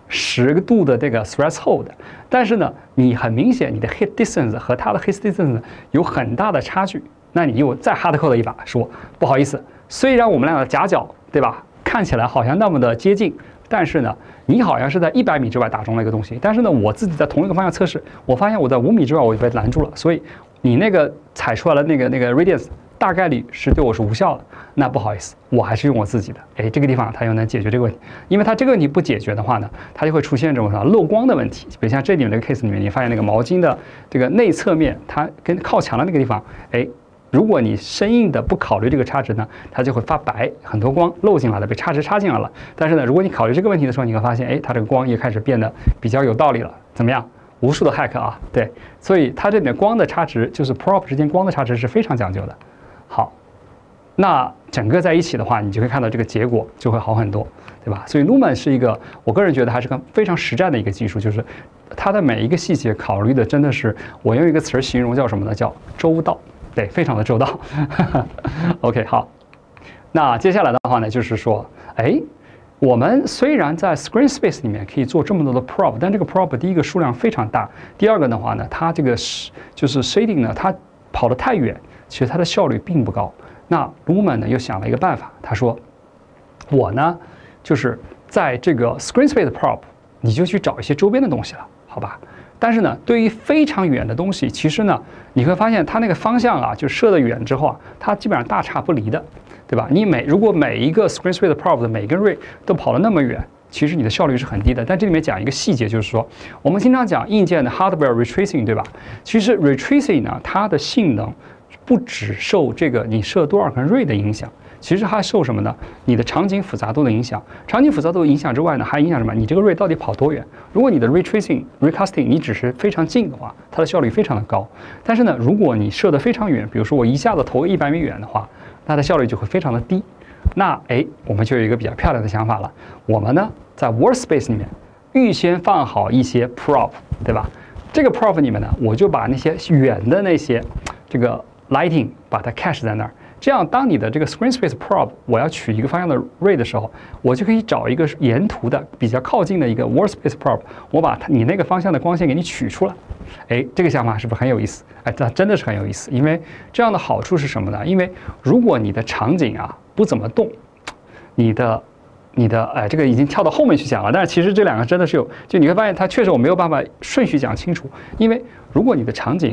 10度的这个 threshold， 但是呢，你很明显你的 hit distance 和它的 hit distance 有很大的差距。那你又再 hard code 一把，说不好意思，虽然我们俩的夹角，对吧，看起来好像那么的接近，但是呢，你好像是在100米之外打中了一个东西，但是呢，我自己在同一个方向测试，我发现我在5米之外我就被拦住了，所以你那个踩出来的那个 radius 大概率是对我是无效的。那不好意思，我还是用我自己的。哎，这个地方它又能解决这个问题，因为它这个问题不解决的话呢，它就会出现这种漏光的问题。比如像这里面这个 case 里面，你发现那个毛巾的这个内侧面，它跟靠墙的那个地方，哎。如果你生硬的不考虑这个差值呢，它就会发白，很多光漏进来了，被差值插进来了。但是呢，如果你考虑这个问题的时候，你会发现，哎，它这个光也开始变得比较有道理了。怎么样？无数的 hack 啊，对，所以它这里面光的差值，就是 prop 之间光的差值是非常讲究的。好，那整个在一起的话，你就会看到这个结果就会好很多，对吧？所以 Lumen 是一个，我个人觉得还是个非常实战的一个技术，就是它的每一个细节考虑的真的是，我用一个词儿形容叫什么呢？叫周到。对，非常的周到。OK， 好。那接下来的话呢，就是说，哎，我们虽然在 screen space 里面可以做这么多的 prop， 但这个 prop 第一个数量非常大，第二个的话呢，它这个就是 shading 呢，它跑得太远，其实它的效率并不高。那 Lumen 呢又想了一个办法，他说，我呢就是在这个 screen space prop， 你就去找一些周边的东西了，好吧？但是呢，对于非常远的东西，其实呢，你会发现它那个方向啊，就射得远之后啊，它基本上大差不离的，对吧？如果每一个 screen space prop 的每根 ray 都跑得那么远，其实你的效率是很低的。但这里面讲一个细节，就是说，我们经常讲硬件的 hardware retracing， 对吧？其实 retracing 呢，它的性能不只受这个你射多少根 ray 的影响。其实还受什么呢？你的场景复杂度的影响。场景复杂度的影响之外呢，还影响什么？你这个 ray 到底跑多远？如果你的 recasting 你只是非常近的话，它的效率非常的高。但是呢，如果你射得非常远，比如说我一下子投100米远的话，它的效率就会非常的低。那我们就有一个比较漂亮的想法了。我们呢，在 workspace 里面预先放好一些 prop， 对吧？这个 prop 里面呢，我就把那些远的那些这个 lighting 把它 cache 在那儿。这样，当你的这个 screen space prop 我要取一个方向的 ray 的时候，我就可以找一个沿途的比较靠近的一个 workspace prop， 我把你那个方向的光线给你取出来。哎，这个想法是不是很有意思？哎，这真的是很有意思。因为这样的好处是什么呢？因为如果你的场景啊不怎么动，你的这个已经跳到后面去讲了。但是其实这两个真的是就你会发现它确实我没有办法顺序讲清楚。因为如果你的场景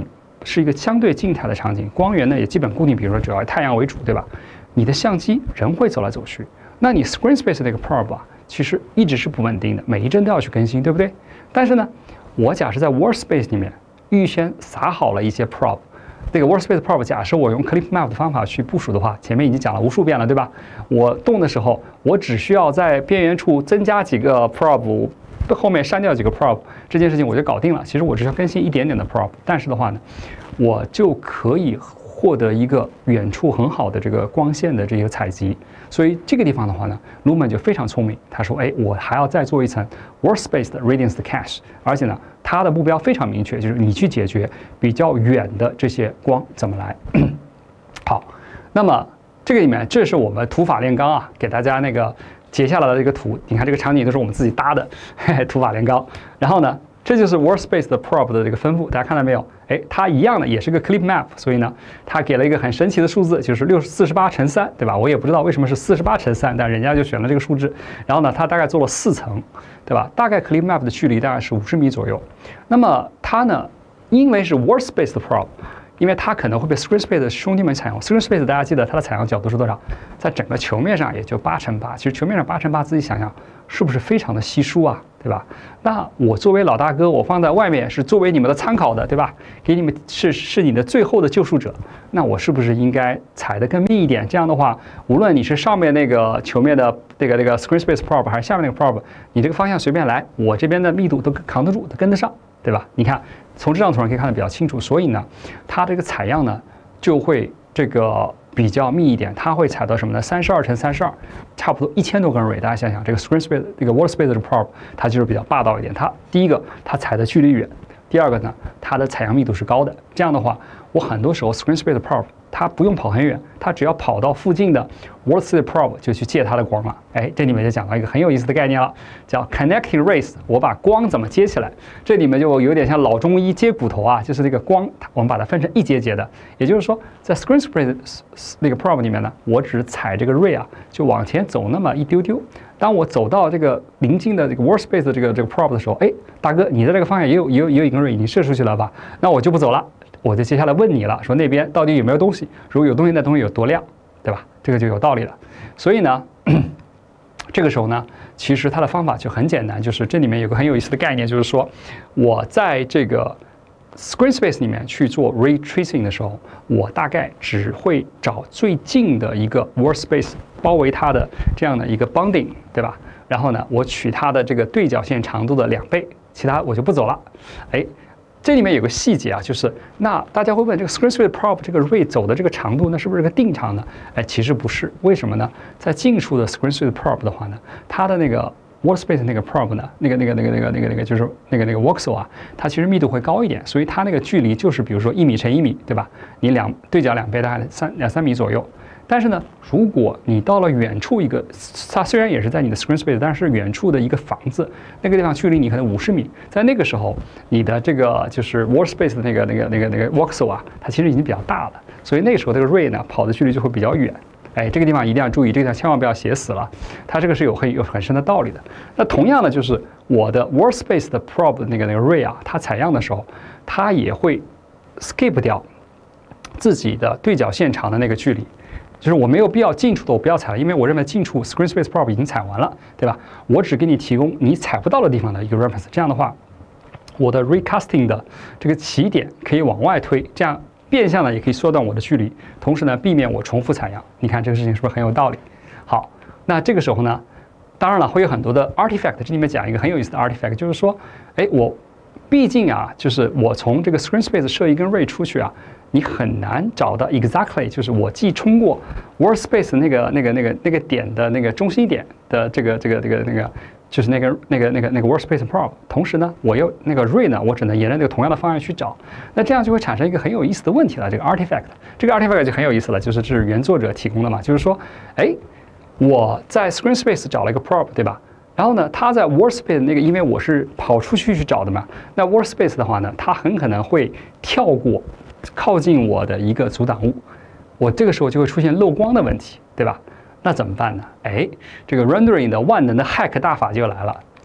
是一个相对静态的场景，光源呢也基本固定，比如说主要以太阳为主，对吧？你的相机人会走来走去，那你 screen space 那个 probe 啊，其实一直是不稳定的，每一帧都要去更新，对不对？但是呢，我假设在 workspace 里面预先撒好了一些 probe。这个 workspace probe 假设我用 clip map 的方法去部署的话，前面已经讲了无数遍了，对吧？我动的时候，我只需要在边缘处增加几个 probe， 后面删掉几个 probe， 这件事情我就搞定了。其实我只需要更新一点点的 probe， 但是的话呢，我就可以获得一个远处很好的这个光线的这个采集。所以这个地方的话呢 ，Lumen 就非常聪明，他说，哎，我还要再做一层 workspace 的 radiance 的 cache， 而且呢，它的目标非常明确，就是你去解决比较远的这些光怎么来。好，那么这个里面，这是我们土法炼钢啊，给大家那个截下来的这个图，你看这个场景都是我们自己搭的，土法炼钢。然后呢，这就是 workspace 的 probe 的这个分布，大家看到没有？哎，它一样的也是个 clip map， 所以呢，它给了一个很神奇的数字，就是48×3，对吧？我也不知道为什么是48×3，但人家就选了这个数字。然后呢，它大概做了4层，对吧？大概 clip map 的距离大概是50米左右。那么它呢，因为是 workspace 的 probe， 因为它可能会被 screen space 的兄弟们采用。screen space 大家记得它的采样角度是多少？在整个球面上也就8×8。其实球面上8×8，自己想想是不是非常的稀疏啊？对吧？那我作为老大哥，我放在外面是作为你们的参考的，对吧？给你们是你的最后的救赎者，那我是不是应该踩得更密一点？这样的话，无论你是上面那个球面的这个 screen space probe 还是下面那个 probe， 你这个方向随便来，我这边的密度都扛得住，都跟得上，对吧？你看从这张图上可以看得比较清楚，所以呢，它这个采样呢就会这个比较密一点，它会采到什么呢？32×32，差不多1000多根 ray。大家想想，这个 screen space 这个 workspace 的 probe， 它就是比较霸道一点。它第一个，它采的距离远；第二个呢，它的采样密度是高的。这样的话，我很多时候 screen space 的 probe 它不用跑很远，它只要跑到附近的 workspace probe 就去借它的光了。哎，这里面就讲到一个很有意思的概念了，叫 connecting rays。我把光怎么接起来？这里面就有点像老中医接骨头啊，就是这个光，我们把它分成一节节的。也就是说，在 screen space 那个 probe 里面呢，我只踩这个 ray 啊，就往前走那么一丢丢。当我走到这个临近的这个 workspace 的这个 probe 的时候，哎，大哥，你在这个方向也有一根 ray 已经射出去了吧？那我就不走了。我就接下来问你了，说那边到底有没有东西？如果有东西，那东西有多亮，对吧？这个就有道理了。所以呢，这个时候呢，其实它的方法就很简单，就是这里面有个很有意思的概念，就是说我在这个 screen space 里面去做 ray tracing 的时候，我大概只会找最近的一个 workspace 包围它的这样的一个 bounding， 对吧？然后呢，我取它的这个对角线长度的2倍，其他我就不走了。哎。这里面有个细节啊，就是那大家会问这个 screen space probe 这个 ray 走的这个长度，那是不是个定长呢？哎，其实不是，为什么呢？在近处的 screen space probe 的话呢，它的那个 workspace 那个 probe 呢，那个就是那个 voxel 啊，它其实密度会高一点，所以它那个距离就是比如说1米乘1米，对吧？你对角2倍，大概3米左右。但是呢，如果你到了远处一个，它虽然也是在你的 screen space， 但是远处的一个房子，那个地方距离你可能50米，在那个时候，你的这个就是 workspace 的那个 voxel 啊，它其实已经比较大了，所以那个时候这个 ray 呢跑的距离就会比较远。哎，这个地方一定要注意，这个地方千万不要写死了，它这个是有很深的道理的。那同样的，就是我的 workspace 的 probe 的那个 ray 啊，它采样的时候，它也会 skip 掉自己的对角线长的那个距离。就是我没有必要近处的我不要采了，因为我认为近处 screen space probe 已经采完了，对吧？我只给你提供你采不到的地方的一个 reference， 这样的话，我的 recasting 的这个起点可以往外推，这样变相的也可以缩短我的距离，同时呢避免我重复采样。你看这个事情是不是很有道理？好，那这个时候呢，当然了会有很多的 artifact， 这里面讲一个很有意思的 artifact， 就是说，哎，我毕竟啊，就是我从这个 screen space 射一根 ray 出去啊。你很难找到 exactly， 就是我既冲过 workspace 那个点的那个中心点的就是那个 workspace probe， 同时呢，我又那个 ray 呢，我只能沿着那个同样的方向去找，那这样就会产生一个很有意思的问题了。这个 artifact 就很有意思了，就是这是原作者提供的嘛，就是说，哎，我在 screen space 找了一个 probe， 对吧？然后呢，它在 workspace 那个，因为我是跑出去找的嘛，那 workspace 的话呢，它很可能会跳过靠近我的一个阻挡物，我这个时候就会出现漏光的问题，对吧？那怎么办呢？哎，这个 rendering 的万能的 hack 大法就来了。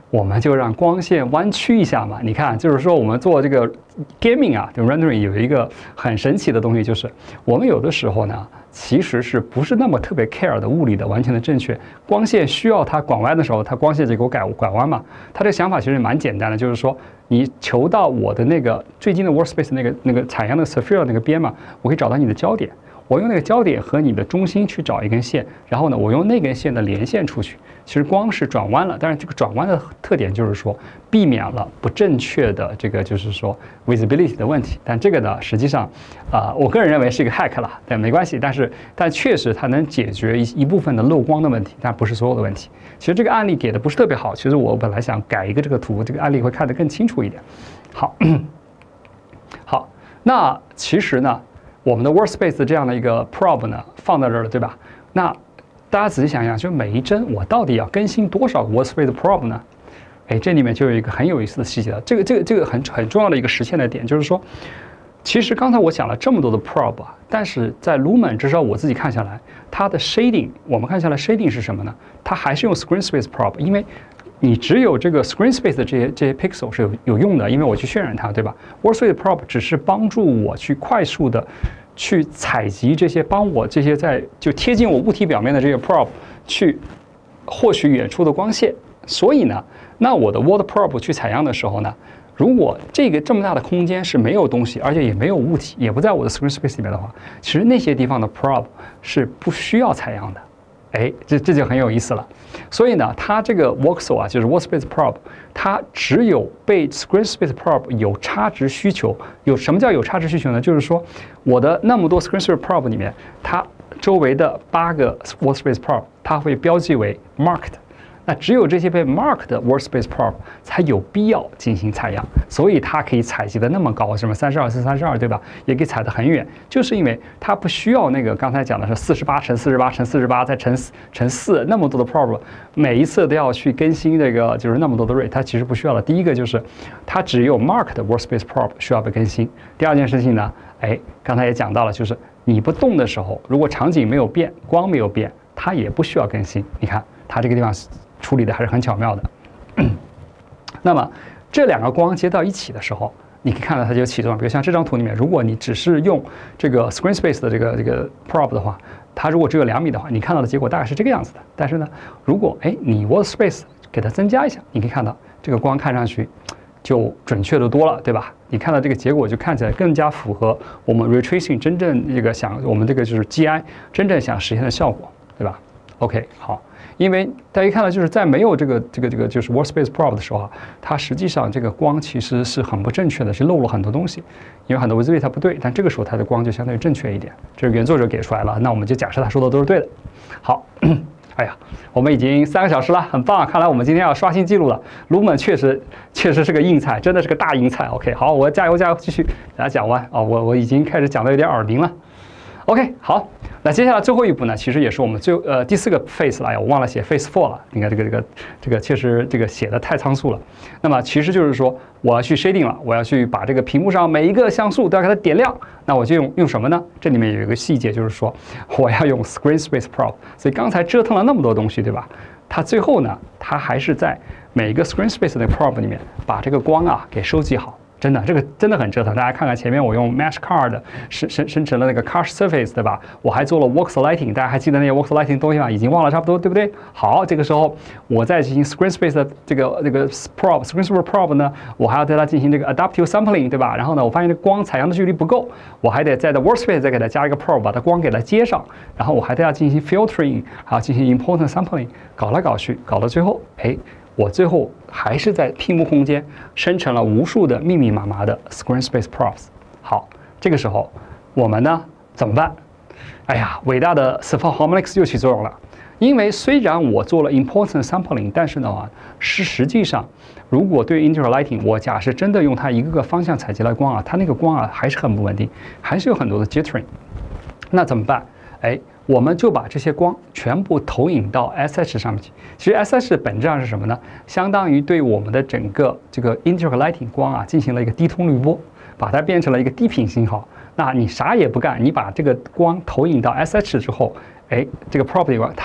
我们就让光线弯曲一下嘛。你看，就是说我们做这个 gaming 啊，就 rendering 有一个很神奇的东西，就是我们有的时候呢，其实是不是那么特别 care 的物理的完全的正确。光线需要它拐弯的时候，它光线就给我拐弯嘛。它这个想法其实蛮简单的，就是说你求到我的那个最近的 workspace 那个采样的 sphere 那个边嘛，我可以找到你的焦点。我用那个焦点和你的中心去找一根线，然后呢，我用那根线的连线出去。其实光是转弯了，但是这个转弯的特点就是说避免了不正确的这个就是说 visibility 的问题。但这个呢，实际上我个人认为是一个 hack 了，但没关系。但确实它能解决一部分的漏光的问题，但不是所有的问题。其实这个案例给的不是特别好，其实我本来想改一个这个图，这个案例会看得更清楚一点。好，好，那其实呢，我们的 workspace 这样的一个 probe 呢放在这儿了，对吧？那大家仔细想想，就每一帧我到底要更新多少 workspace probe 呢？哎，这里面就有一个很有意思的细节了。这个很重要的一个实现的点，就是说，其实刚才我讲了这么多的 probe 啊，但是在 Lumen 至少我自己看下来，它的 shading 我们看下来 shading 是什么呢？它还是用 screen space probe， 因为你只有这个 screen space 的这些 pixel 是有用的，因为我去渲染它，对吧 ？workspace probe 只是帮助我去快速的去采集这些，帮我这些就贴近我物体表面的这些 probe 去获取远处的光线。所以呢，那我的 world probe 去采样的时候呢，如果这么大的空间是没有东西，而且也没有物体，也不在我的 screen space 里面的话，其实那些地方的 probe 是不需要采样的。哎，这就很有意思了。所以呢，它这个 voxel 啊，就是 workspace probe， 它只有被 screen space probe 有差值需求。什么叫有差值需求呢？就是说，我的那么多 screen space probe 里面，它周围的8个 workspace probe， 它会标记为 marked。那只有这些被 marked 的 workspace probe 才有必要进行采样，所以它可以采集的那么高，什么32乘32，对吧？也可以采得很远，就是因为它不需要那个刚才讲的是48乘48乘48再乘4那么多的 probe， 每一次都要去更新这个就是那么多的 rate， 它其实不需要的。第一个就是它只有 marked 的 workspace probe 需要被更新。第二件事情呢，哎，刚才也讲到了，就是你不动的时候，如果场景没有变，光没有变，它也不需要更新。你看它这个地方处理的还是很巧妙的。那么这两个光接到一起的时候，你可以看到它就起作用。比如像这张图里面，如果你只是用这个 screen space 的这个 probe 的话，它如果只有2米的话，你看到的结果大概是这个样子的。但是呢，如果你 workspace 给它增加一下，你可以看到这个光看上去就准确的多了，对吧？你看到这个结果就看起来更加符合我们 ray tracing 真正我们这个就是 GI 真正想实现的效果，对吧 ？OK， 好。因为大家看到，就是在没有这个就是 workspace probe 的时候啊，它实际上这个光其实是很不正确的，是漏了很多东西，因为很多 visibility 它不对。但这个时候它的光就相对于正确一点，这是原作者给出来了，那我们就假设他说的都是对的。好，哎呀，我们已经3个小时了，很棒，看来我们今天要刷新记录了。Lumen 确实是个硬菜，真的是个大硬菜。OK， 好，我加油，继续给大家讲完啊，我已经开始讲的有点耳鸣了。OK， 好，那接下来最后一步呢，其实也是我们第4个 phase 了呀，我忘了写 phase 4了。你看这个确实这个写的太仓促了。那么其实就是说，我要去 shading 了，我要去把这个屏幕上每一个像素都要给它点亮。那我就用什么呢？这里面有一个细节，就是说我要用 screen space probe。所以刚才折腾了那么多东西，对吧？它最后呢，它还是在每一个 screen space 的 probe 里面把这个光啊给收集好。真的，这个真的很折腾。大家看看前面，我用 Mesh Card 生成了那个 Cache Surface， 对吧？我还做了 Vox Lighting， 大家还记得那些 Vox Lighting 东西吗？已经忘了差不多，对不对？好，这个时候我再进行 Screen Space 的这个 Probe Screen Space Probe 呢，我还要对它进行这个 Adaptive Sampling， 对吧？然后呢，我发现这光采样的距离不够，我还得在 Workspace 再给它加一个 Probe， 把它光给它接上，然后我还得要进行 Filtering， 还要进行 Important Sampling， 搞来搞去，搞到最后，我最后还是在屏幕空间生成了无数的密密麻麻的 screen space props。好，这个时候我们呢怎么办？哎呀，伟大的 support harmonics 又起作用了。因为虽然我做了 important sampling， 但是呢实际上，如果对 interior lighting， 我假设真的用它一个个方向采集来光啊，它那个光啊还是很不稳定，还是有很多的 jittering。那怎么办？我们就把这些光全部投影到 SH 上面去。其实 SH 本质上是什么呢？相当于对我们的整个这个 interior lighting 光啊进行了一个低通滤波，把它变成了一个低频信号。那你啥也不干，你把这个光投影到 SH 之后，这个 property 光它就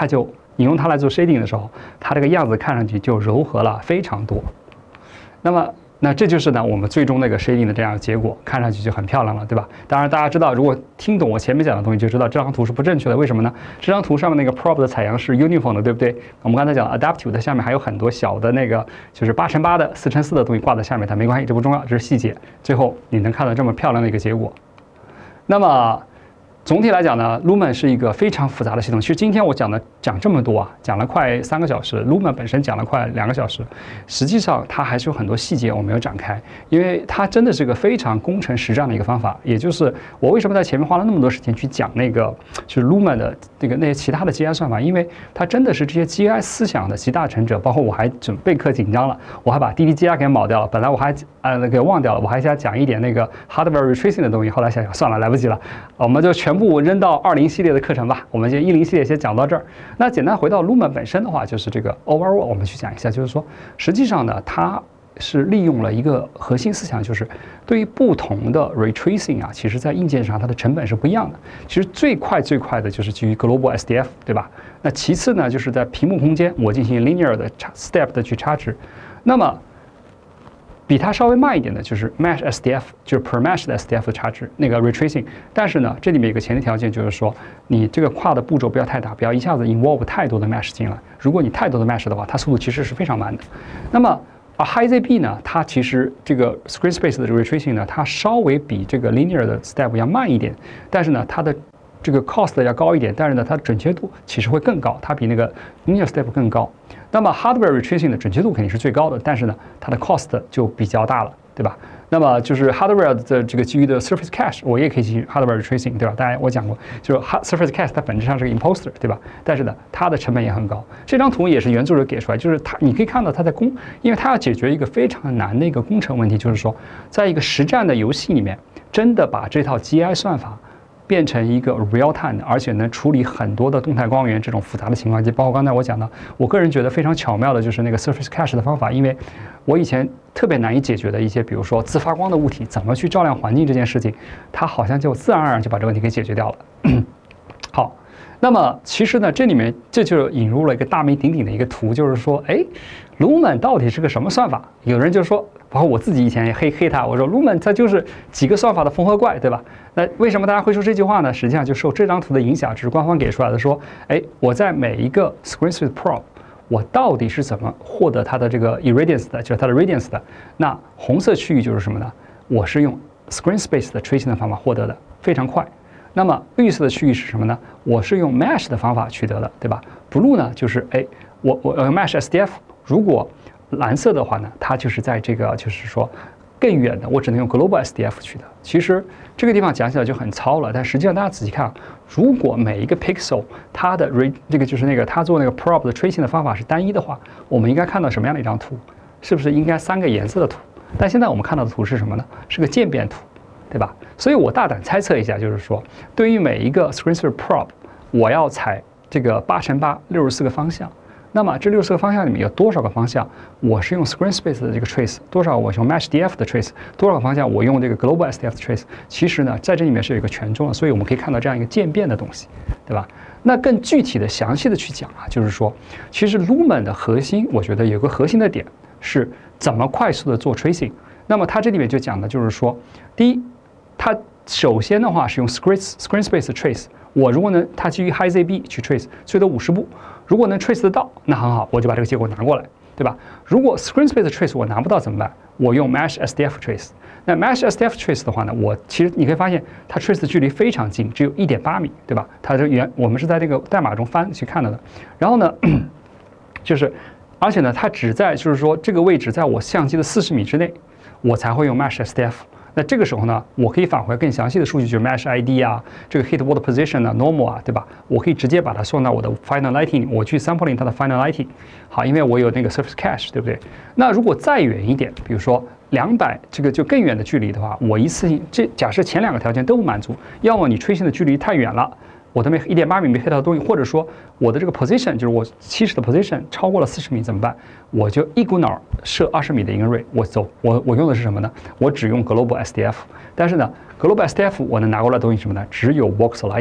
你用它来做 shading 的时候，它这个样子看上去就柔和了非常多。那这就是呢我们最终那个 shading 的这样的结果，看上去就很漂亮了，对吧？当然大家知道，如果听懂我前面讲的东西，就知道这张图是不正确的。为什么呢？这张图上面那个 prop 的采样是 uniform 的，对不对？我们刚才讲 adaptive 的下面还有很多小的那个就是8×8的、4×4的东西挂在下面，它没关系，这不重要，这是细节。最后你能看到这么漂亮的一个结果。那么总体来讲呢 ，Lumen 是一个非常复杂的系统。其实今天我讲这么多啊，讲了快3个小时 ，Lumen 本身讲了快2个小时。实际上它还是有很多细节我没有展开，因为它真的是个非常工程实战的一个方法。也就是我为什么在前面花了那么多时间去讲那个就是 Lumen 的那些其他的 GI 算法，因为它真的是这些 GI 思想的集大成者。包括我还备课紧张了，我还把 DDGI 给抹掉了，本来我还给忘掉了，我还想讲一点那个 hardware retracing 的东西，后来想想算了，来不及了，我们就全部扔到20系列的课程吧。我们就10系列先讲到这儿。那简单回到 Lumen 本身的话，就是这个 overall 我们去讲一下，就是说实际上呢，它是利用了一个核心思想，就是对于不同的 retracing 啊，其实在硬件上它的成本是不一样的。其实最快的就是基于 global SDF， 对吧？那其次呢，就是在屏幕空间我进行 linear 的 step 的去插值。那么比它稍微慢一点的就是 mesh SDF， 就是 per mesh 的 SDF 的插值那个 retracing。但是呢，这里面有个前提条件，就是说你这个跨的步骤不要太大，不要一下子 involve 太多的 mesh 进来。如果你太多的 mesh 的话，它速度其实是非常慢的。那么HiZB 呢，它其实这个 screen space 的 retracing 呢，它稍微比这个 linear 的 step 要慢一点，但是呢，它的这个 cost 要高一点，但是呢，它的准确度其实会更高，它比那个 linear step 更高。那么 hardware retracing 的准确度肯定是最高的，但是呢，它的 cost 就比较大了，对吧？那么就是 hardware 的这个基于的 surface cache， 我也可以基于 hardware retracing， 对吧？大家我讲过，就是 surface cache 它本质上是个 imposter， 对吧？但是呢，它的成本也很高。这张图也是原作者给出来，就是你可以看到它在因为它要解决一个非常难的一个工程问题，就是说，在一个实战的游戏里面，真的把这套 GI 算法变成一个 real time 的，而且能处理很多的动态光源这种复杂的情况，就包括刚才我讲的，我个人觉得非常巧妙的就是那个 surface cache 的方法，因为我以前特别难以解决的一些，比如说自发光的物体怎么去照亮环境这件事情，它好像就自然而然就把这个问题给解决掉了。好。那么其实呢，这里面这就引入了一个大名鼎鼎的一个图，就是说，哎 ，Lumen 到底是个什么算法？有人就说，包括我自己以前也黑它，我说 Lumen 它就是几个算法的缝合怪，对吧？那为什么大家会说这句话呢？实际上就受这张图的影响，这是官方给出来的，说，哎，我在每一个 screen space prop， 我到底是怎么获得它的这个 irradiance 的，就是它的 radiance 的？那红色区域就是什么呢？我是用 screen space 的 tracing 的方法获得的，非常快。那么绿色的区域是什么呢？我是用 mesh 的方法取得的，对吧 ？blue 呢，就是哎，我mesh SDF。如果蓝色的话呢，它就是在这个就是说更远的，我只能用 global SDF 取得。其实这个地方讲起来就很糙了，但实际上大家仔细看，如果每一个 pixel 它的这个就是那个它做那个 prop 的 tracing 的方法是单一的话，我们应该看到什么样的一张图？是不是应该3个颜色的图？但现在我们看到的图是什么呢？是个渐变图。对吧？所以我大胆猜测一下，就是说，对于每一个 screen space prop， 我要采这个8×8 64个方向。那么这64个方向里面有多少个方向我是用 screen space 的这个 trace， 多少我用 mesh DF 的 trace， 多少个方向我用这个 global SDF 的 trace？ 其实呢，在这里面是有一个权重的，所以我们可以看到这样一个渐变的东西，对吧？那更具体的、详细的去讲啊，就是说，其实 Lumen 的核心，我觉得有个核心的点是怎么快速的做 tracing。那么它这里面就讲的就是说，第一，它首先的话是用 screen space 的 trace， 我如果能它基于 HiZB 去 trace， 最多50步，如果能 trace 得到，那很好，我就把这个结果拿过来，对吧？如果 screen space 的 trace 我拿不到怎么办？我用 mesh SDF trace。那 mesh SDF trace 的话呢，我其实你可以发现它 trace 的距离非常近，只有1.8米，对吧？它我们是在这个代码中翻去看到的。然后呢，就是而且呢，它只在就是说这个位置在我相机的40米之内，我才会用 mesh SDF。那这个时候呢，我可以返回更详细的数据，就是 mesh ID 啊，这个 hit word position 啊 ，normal 啊，对吧？我可以直接把它送到我的 final lighting， 我去 sampling 它的 final lighting。好，因为我有那个 surface cache， 对不对？那如果再远一点，比如说200这个就更远的距离的话，我一次性假设前2个条件都不满足，要么你吹线的距离太远了。我的1.8米没黑到的东西，或者说我的这个 position 就是我70的 position 超过了40米怎么办？我就一股脑设20米的 in array， 我用的是什么呢？我只用 global SDF， 但是呢 global SDF 我能拿过来的东西是什么呢？只有 box lighting，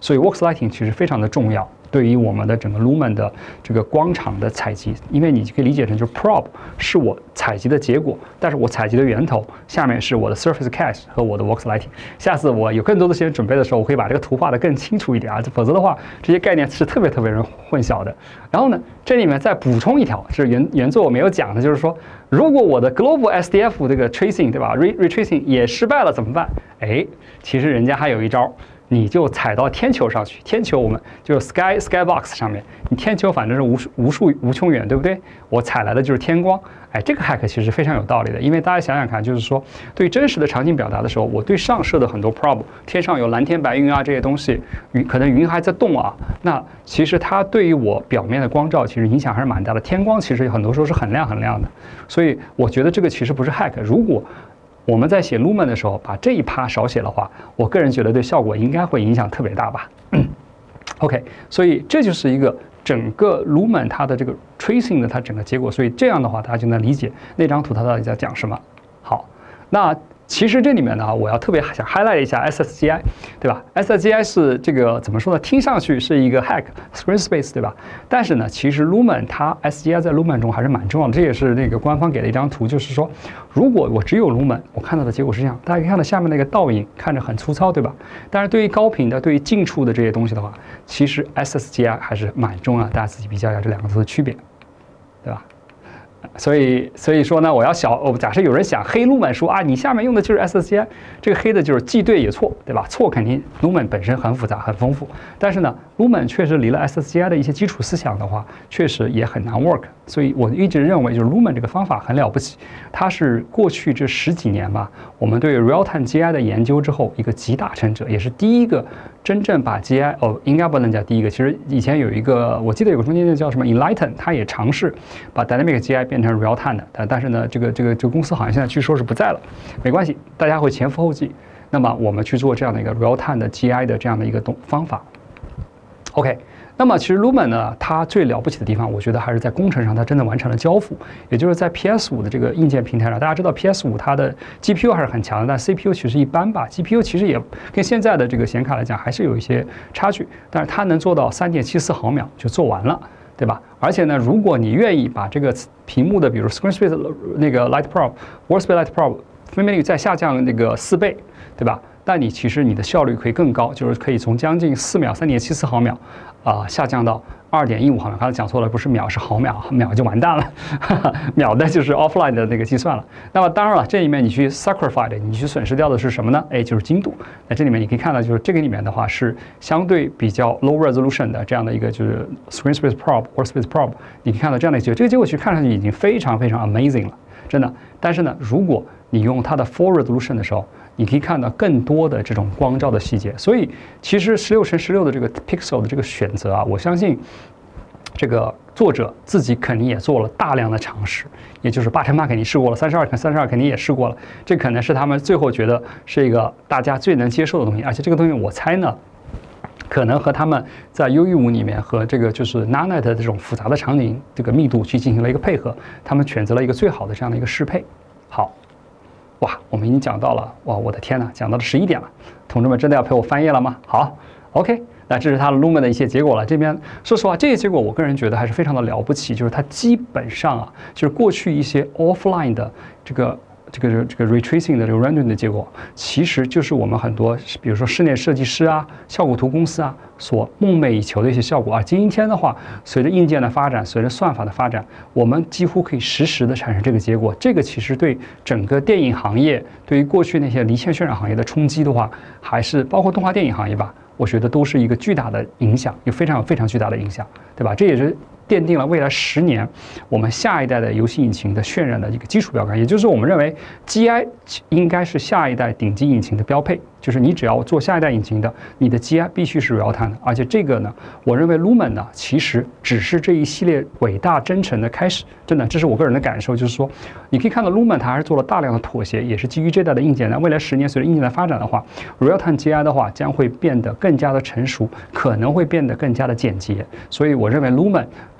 所以 Vox Lighting 其实非常的重要，对于我们的整个 Lumen 的这个光场的采集，因为你可以理解成就是 probe 是我采集的结果，但是我采集的源头下面是我的 surface cache 和我的 Vox Lighting。下次我有更多的时间准备的时候，我可以把这个图画得更清楚一点啊，否则的话这些概念是特别人混淆的。然后呢，这里面再补充一条，是原作我没有讲的，就是说如果我的 global SDF 这个 tracing 对吧 retracing 也失败了怎么办？哎，其实人家还有一招。你就踩到天球上去，天球我们就是 skybox 上面，你天球反正是无穷远，对不对？我采来的就是天光，哎，这个 hack 其实非常有道理的，因为大家想想看，就是说对真实的场景表达的时候，我对上设的很多 probe， 天上有蓝天白云啊这些东西，可能云还在动啊，那其实它对于我表面的光照其实影响还是蛮大的。天光其实很多时候是很亮的，所以我觉得这个其实不是 hack。如果我们在写 Lumen 的时候，把这一趴少写的话，我个人觉得对效果应该会影响特别大吧。OK， 所以这就是一个整个 Lumen 它的这个 tracing 的它整个结果，所以这样的话，大家就能理解那张图它到底在讲什么。好，那其实这里面呢，我要特别想 highlight 一下 SSGI， 对吧 ？SSGI 是这个怎么说呢？听上去是一个 hack screen space， 对吧？但是呢，其实 Lumen 它 SSGI 在 Lumen 中还是蛮重要的。这也是那个官方给的一张图，就是说，如果我只有 Lumen， 我看到的结果是这样。大家可以看到下面那个倒影，看着很粗糙，对吧？但是对于高频的、对于近处的这些东西的话，其实 SSGI 还是蛮重要的。大家自己比较一下这两个图的区别，对吧？所以说呢，假设有人想黑 Lumen 说啊，你下面用的就是 SSGI， 这个黑的就是既对也错，对吧？错肯定 Lumen 本身很复杂很丰富，但是呢 ，Lumen 确实离了 SSGI 的一些基础思想的话，确实也很难 work。所以我一直认为，就是 Lumen 这个方法很了不起，它是过去这10几年吧，我们对 Real-Time GI 的研究之后一个集大成者，也是第一个真正把 GI 应该不能叫第一个，其实以前有一个，我记得有个中间叫什么 Enlighten， 它也尝试把 Dynamic GI 变成 Real-Time 的，但是呢，这个公司好像现在据说是不在了，没关系，大家会前赴后继。那么我们去做这样的一个 Real-Time 的 GI 的这样的一个方法。OK， 那么其实 Lumen 呢，它最了不起的地方，我觉得还是在工程上，它真的完成了交付，也就是在 PS5 的这个硬件平台上。大家知道 PS5 它的 GPU 还是很强的，但 CPU 其实一般吧。GPU 其实也跟现在的这个显卡来讲，还是有一些差距，但是它能做到3.74毫秒就做完了。对吧？而且呢，如果你愿意把这个屏幕的，比如 screen space 那个 light probe、workspace light probe 分辨率再下降那个4倍，对吧？但其实你的效率可以更高，就是可以从将近4秒3.74毫秒下降到2.15毫秒。刚才讲错了，不是秒是毫秒，秒就完蛋了，秒的就是 offline 的那个计算了。那么当然了，这里面你去 sacrifice 你去损失掉的是什么呢？哎，就是精度。那这里面你可以看到，就是这个里面的话是相对比较 low resolution 的这样的一个就是 screen space probe or space probe， 你可以看到这样的一个结果，这个结果其实看上去已经非常 amazing 了，真的。但是呢，如果你用它的 full resolution 的时候，你可以看到更多的这种光照的细节。所以其实16×16的这个 pixel 的这个选择啊，我相信这个作者自己肯定也做了大量的尝试，也就是8×8肯定试过了，32×32肯定也试过了，这可能是他们最后觉得是一个大家最能接受的东西。而且这个东西我猜呢，可能和他们在 UE5里面和这个就是 Nanite 的这种复杂的场景这个密度去进行了一个配合，他们选择了一个最好的这样的一个适配。好。哇，我们已经讲到了，哇，我的天呐，讲到了11点了，同志们真的要陪我翻页了吗？好 ，OK， 那这是它的 Lumen 的一些结果了。这边说实话，这些结果我个人觉得还是非常的了不起，就是它基本上啊，就是过去一些 offline 的这个 retracing 的这个 rendering 的结果，其实就是我们很多，比如说室内设计师啊、效果图公司啊所梦寐以求的一些效果啊。今天的话，随着硬件的发展，随着算法的发展，我们几乎可以实时的产生这个结果。这个其实对整个电影行业，对于过去那些离线渲染行业的冲击的话，还是包括动画电影行业吧，我觉得都是一个巨大的影响，有非常巨大的影响，对吧？这也是奠定了未来10年我们下一代的游戏引擎的渲染的一个基础标杆，也就是我们认为 GI 应该是下一代顶级引擎的标配，就是你只要做下一代引擎的，你的 GI 必须是 real time 的。而且这个呢，我认为 Lumen 呢其实只是这一系列伟大征程的开始，真的，这是我个人的感受，就是说你可以看到 Lumen 它还是做了大量的妥协，也是基于这代的硬件。那未来10年随着硬件的发展的话 ，real time GI 的话将会变得更加的成熟，可能会变得更加的简洁。所以我认为 Lumen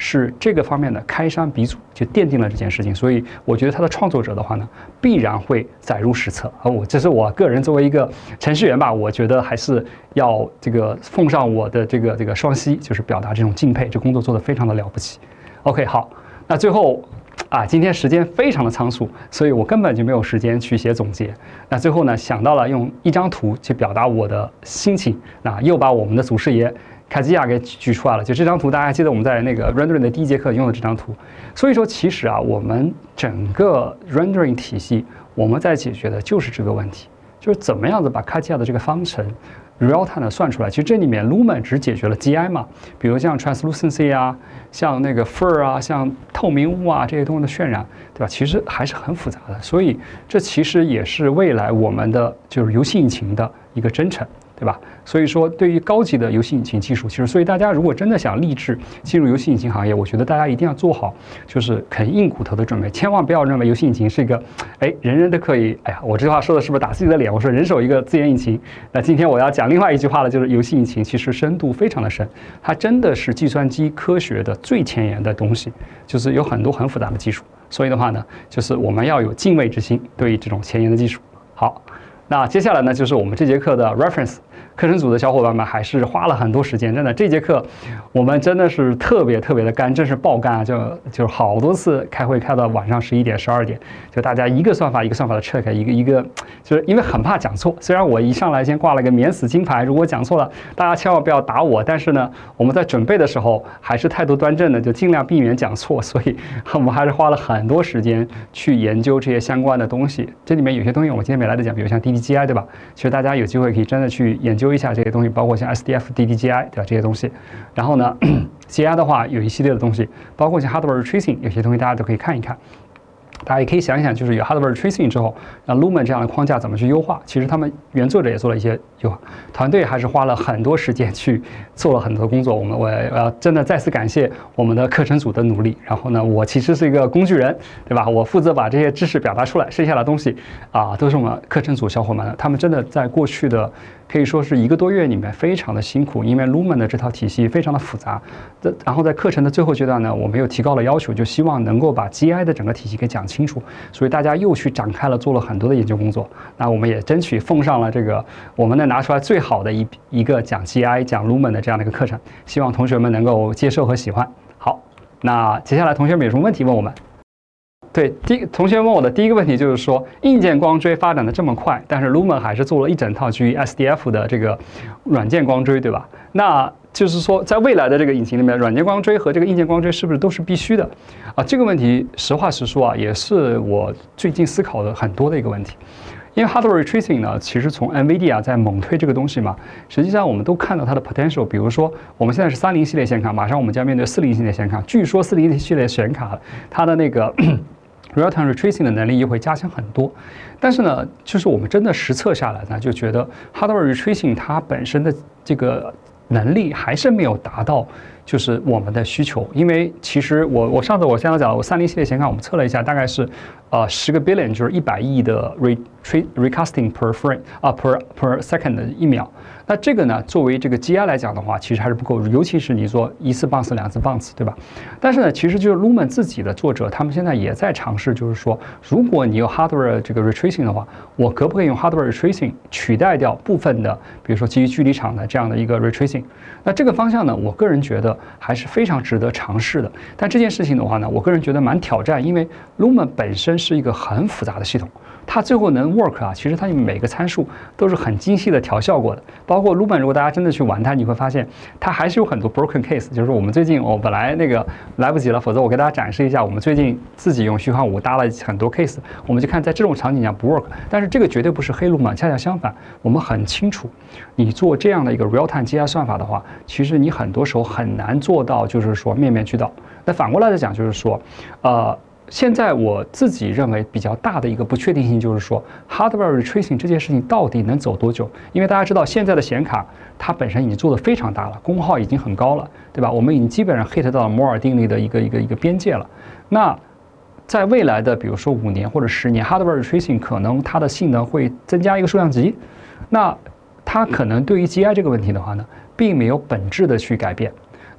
是这个方面的开山鼻祖，就奠定了这件事情。所以我觉得它的创作者的话呢，必然会载入史册。这是我个人作为一个程序员吧，我觉得还是要这个奉上我的这个双膝，就是表达这种敬佩，这工作做得非常的了不起。OK， 好，那最后。今天时间非常的仓促，所以我根本就没有时间去写总结。那最后呢，想到了用一张图去表达我的心情，那又把我们的祖师爷凯基亚给举出来了。就这张图，大家还记得我们在那个 rendering 的第1节课用的这张图。所以说，其实我们整个 rendering 体系，我们在解决的就是这个问题，就是怎么样子把凯基亚的这个方程real time 的算出来。其实这里面 Lumen 只解决了 GI 嘛，比如像 translucency 啊，像那个 fur 啊，像透明物啊这些东西的渲染，对吧？其实还是很复杂的。所以这其实也是未来我们的就是游戏引擎的一个征程，对吧？所以说，对于高级的游戏引擎技术，其实所以大家如果真的想立志进入游戏引擎行业，我觉得大家一定要做好就是啃硬骨头的准备，千万不要认为游戏引擎是一个人人都可以。我这句话说的是不是打自己的脸？我说人手一个自研引擎。那今天我要讲另外一句话了，就是游戏引擎其实深度非常的深，它真的是计算机科学的最前沿的东西，就是有很多很复杂的技术。所以的话呢，就是我们要有敬畏之心，对于这种前沿的技术。好。那接下来呢，就是我们这节课的 reference。课程组的小伙伴们还是花了很多时间，真的这节课我们真的是特别的干，真是爆干啊！就是好多次开会开到晚上11点、12点，就大家一个算法一个算法的 check， 一个，就是因为很怕讲错。虽然我一上来先挂了个免死金牌，如果讲错了，大家千万不要打我。但是呢，我们在准备的时候还是态度端正的，就尽量避免讲错。所以我们还是花了很多时间去研究这些相关的东西。这里面有些东西我今天没来得讲，比如像 DDGI， 对吧？其实大家有机会可以真的去研究一下这些东西，包括像 SDF、DDGI 对吧？这些东西。然后呢，GI 的话有一系列的东西，包括像 hardware tracing， 有些东西大家都可以看一看。大家也可以想一想，就是有 hardware tracing 之后，让 Lumen 这样的框架怎么去优化？其实他们原作者也做了一些优化，团队还是花了很多时间去做了很多工作。我要真的再次感谢我们的课程组的努力。然后呢，我其实是一个工具人，对吧？我负责把这些知识表达出来，剩下的东西都是我们课程组小伙伴的。他们真的在过去的可以说是1个多月里面非常的辛苦，因为 Lumen 的这套体系非常的复杂。然后在课程的最后阶段呢，我们又提高了要求，就希望能够把 GI 的整个体系给讲清楚，所以大家又去展开了做了很多的研究工作。那我们也争取奉上了这个我们能拿出来最好的一个讲 GI 讲 Lumen 的这样的一个课程，希望同学们能够接受和喜欢。好，那接下来同学们有什么问题问我们？对，同学问我的第一个问题就是说，硬件光追发展的这么快，但是 Lumen 还是做了一整套基于 SDF 的这个软件光追，对吧？那就是说，在未来的这个引擎里面，软件光追和这个硬件光追是不是都是必须的？这个问题实话实说也是我最近思考的很多的一个问题。因为 hardware tracing 呢，其实从 NVIDIA 在猛推这个东西嘛，实际上我们都看到它的 potential。比如说，我们现在是30系列显卡，马上我们将面对40系列显卡。据说40系列显卡它的那个real-time retracing 的能力也会加强很多。但是呢，就是我们真的实测下来呢，就觉得 hardware retracing 它本身的这个能力还是没有达到就是我们的需求。因为其实我上次我现在讲了，我30系列显卡我们测了一下，大概是10个 billion， 就是100亿的 recasting per frame per second 的1秒。那这个呢，作为这个 GI 来讲的话，其实还是不够，尤其是你说1次 bounce 2次 bounce， 对吧？但是呢，其实就是 Lumen 自己的作者，他们现在也在尝试，就是说，如果你有 hardware 这个 retracing 的话，我可不可以用 hardware retracing 取代掉部分的，比如说基于距离场的这样的一个 retracing？ 那这个方向呢，我个人觉得还是非常值得尝试的。但这件事情的话呢，我个人觉得蛮挑战，因为 Lumen 本身是一个很复杂的系统。它最后能 work 其实它每个参数都是很精细的调校过的。包括 Lumen， 如果大家真的去玩它，你会发现它还是有很多 broken case。就是我们最近本来那个来不及了，否则我给大家展示一下，我们最近自己用虚幻5搭了很多 case， 我们就看在这种场景下不 work。但是这个绝对不是黑 Lumen， 恰恰相反，我们很清楚，你做这样的一个 real-time GI 算法的话，其实你很多时候很难做到，就是说面面俱到。那反过来讲，就是说，现在我自己认为比较大的一个不确定性就是说 ，hardware retracing 这件事情到底能走多久？因为大家知道现在的显卡它本身已经做得非常大了，功耗已经很高了，对吧？我们已经基本上 hit 到了摩尔定律的一个边界了。那在未来的比如说5年或者10年 ，hardware retracing 可能它的性能会增加一个数量级，那它可能对于 GI 这个问题的话呢，并没有本质的去改变。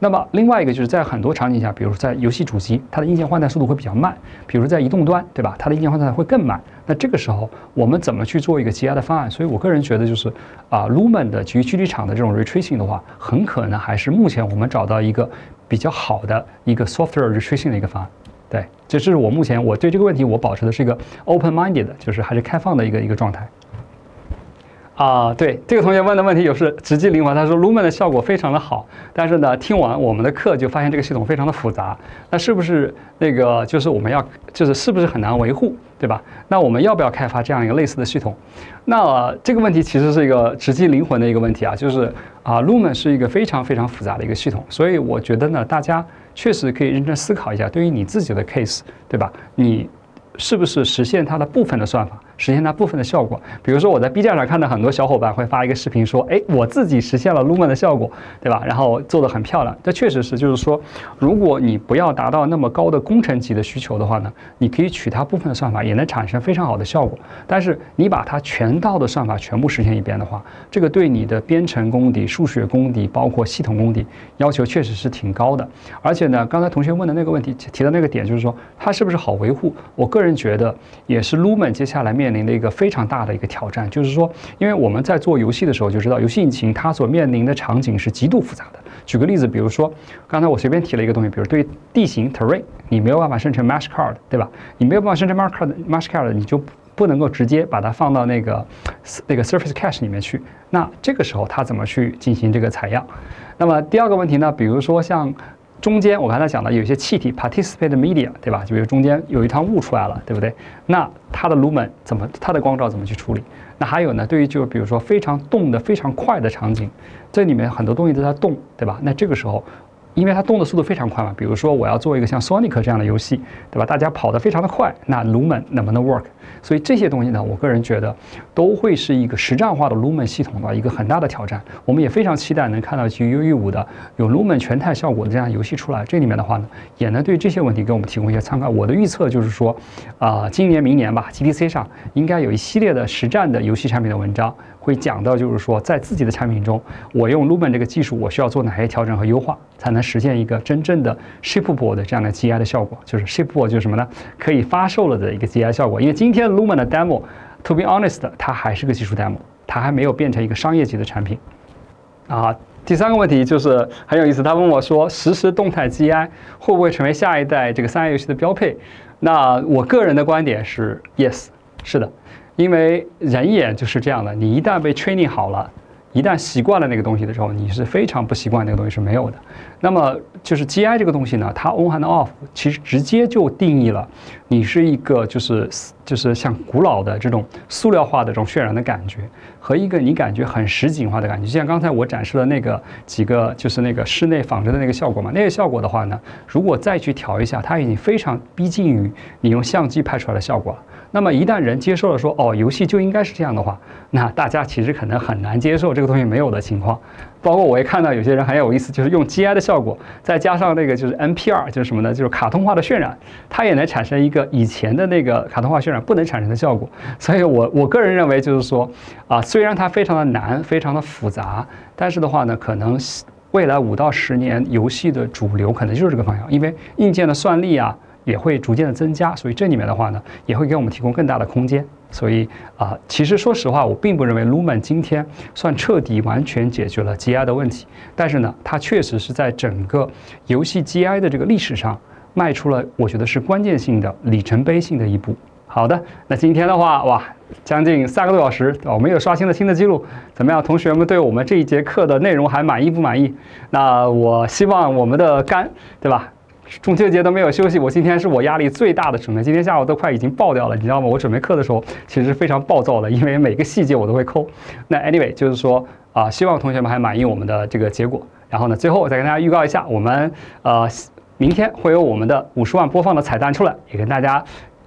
那么另外一个就是在很多场景下，比如在游戏主机，它的硬件换代速度会比较慢，比如在移动端，对吧？它的硬件换代会更慢。那这个时候我们怎么去做一个积压的方案？所以我个人觉得就是Lumen 的基于距离场的这种 ray tracing 的话，很可能还是目前我们找到一个比较好的一个 software ray tracing 的一个方案。对，这是我目前我对这个问题我保持的是一个 open-minded， 就是还是开放的一个状态。对，这个同学问的问题也是直击灵魂。他说 Lumen 的效果非常的好，但是呢，听完我们的课就发现这个系统非常的复杂。那是不是那个就是我们要是不是很难维护，对吧？那我们要不要开发这样一个类似的系统？那这个问题其实是一个直击灵魂的一个问题啊，就是Lumen 是一个非常非常复杂的一个系统，所以我觉得呢，大家确实可以认真思考一下，对于你自己的 case， 对吧？你是不是实现它的部分的算法，实现它部分的效果？比如说我在 B 站上看到很多小伙伴会发一个视频说，哎，我自己实现了 Lumen 的效果，对吧？然后做得很漂亮。这确实是，就是说，如果你不要达到那么高的工程级的需求的话呢，你可以取它部分的算法，也能产生非常好的效果。但是你把它全套的算法全部实现一遍的话，这个对你的编程功底、数学功底，包括系统功底要求确实是挺高的。而且呢，刚才同学问的那个问题提到那个点，就是说它是不是好维护？我个人觉得也是 Lumen 接下来面临的一个非常大的一个挑战，就是说，因为我们在做游戏的时候就知道，游戏引擎它所面临的场景是极度复杂的。举个例子，比如说刚才我随便提了一个东西，比如对地形 terrain， 你没有办法生成 mesh card， 对吧？你没有办法生成 mesh card， 你就不能够直接把它放到那个 surface cache 里面去。那这个时候它怎么去进行这个采样？那么第二个问题呢，比如说像中间我刚才讲的有些气体 participate media， 对吧？就比如中间有一团雾出来了，对不对？那它的 Lumen 它的光照怎么去处理？那还有呢，对于就比如说非常动的非常快的场景，这里面很多东西都在动，对吧？那这个时候，因为它动的速度非常快嘛，比如说我要做一个像 Sonic 这样的游戏，对吧？大家跑得非常的快，那 Lumen 能不能 work？ 所以这些东西呢，我个人觉得都会是一个实战化的 Lumen 系统的一个很大的挑战。我们也非常期待能看到基于 UE5的有 Lumen 全态效果的这样游戏出来。这里面的话呢，也能对这些问题给我们提供一些参考。我的预测就是说，今年明年吧 ，GDC 上应该有一系列的实战的游戏产品的文章，会讲到就是说，在自己的产品中，我用 Lumen 这个技术，我需要做哪些调整和优化，才能实现一个真正的 shippable 的这样的 GI 的效果。就是 shippable 就是什么呢？可以发售了的一个 GI 效果。因为今天 Lumen 的 demo，to be honest， 它还是个技术 demo， 它还没有变成一个商业级的产品。第三个问题就是很有意思，他问我说，实时动态 GI 会不会成为下一代这个3A 游戏的标配？那我个人的观点是 yes， 是的，因为人眼就是这样的，你一旦被 training 好了。一旦习惯了那个东西的时候，你是非常不习惯那个东西是没有的。那么就是 GI 这个东西呢，它 on 和 off 其实直接就定义了你是一个就是像古老的这种塑料化的这种渲染的感觉，和一个你感觉很实景化的感觉。就像刚才我展示了那个几个就是那个室内仿真的那个效果嘛，那个效果的话呢，如果再去调一下，它已经非常逼近于你用相机拍出来的效果了。那么一旦人接受了说哦，游戏就应该是这样的话，那大家其实可能很难接受这个东西没有的情况。包括我也看到有些人很有意思，就是用 GI 的效果，再加上那个就是 NPR， 就是什么呢？就是卡通化的渲染，它也能产生一个以前的那个卡通化渲染不能产生的效果。所以我个人认为就是说虽然它非常的难，非常的复杂，但是的话呢，可能未来5到10年游戏的主流可能就是这个方向，因为硬件的算力也会逐渐的增加，所以这里面的话呢，也会给我们提供更大的空间。所以其实说实话，我并不认为 Lumen 今天算彻底完全解决了 GI 的问题，但是呢，它确实是在整个游戏 GI 的这个历史上迈出了我觉得是关键性的里程碑性的一步。好的，那今天的话，哇，将近3个多小时，我们又刷新了新的记录。怎么样，同学们对我们这一节课的内容还满意不满意？那我希望我们的对吧？中秋节都没有休息，我今天是我压力最大的准备，今天下午都快已经爆掉了，你知道吗？我准备课的时候其实是非常暴躁的，因为每个细节我都会抠。那 anyway 就是说希望同学们还满意我们的这个结果。然后呢，最后我再跟大家预告一下，我们明天会有我们的50万播放的彩蛋出来，也跟大家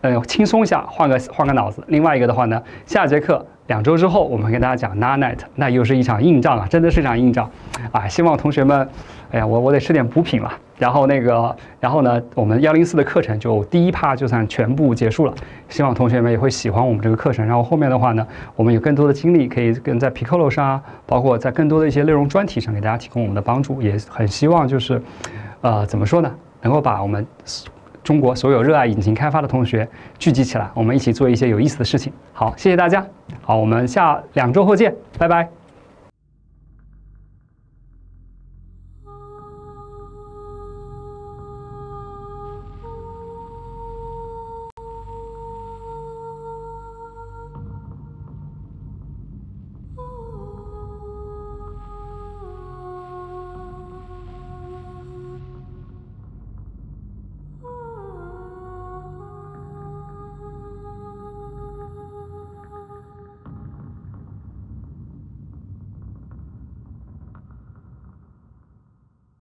轻松一下，换个脑子。另外一个的话呢，下节课2周之后，我们跟大家讲 NANET， 那又是一场硬仗啊，真的是一场硬仗啊！希望同学们，哎呀，我得吃点补品了。然后呢，我们104的课程就第1趴就算全部结束了。希望同学们也会喜欢我们这个课程。然后后面的话呢，我们有更多的精力可以跟在 Piccolo 上啊，包括在更多的一些内容专题上给大家提供我们的帮助。也很希望就是，怎么说呢，能够把我们中国所有热爱引擎开发的同学聚集起来，我们一起做一些有意思的事情。好，谢谢大家。好，我们下2周后见，拜拜。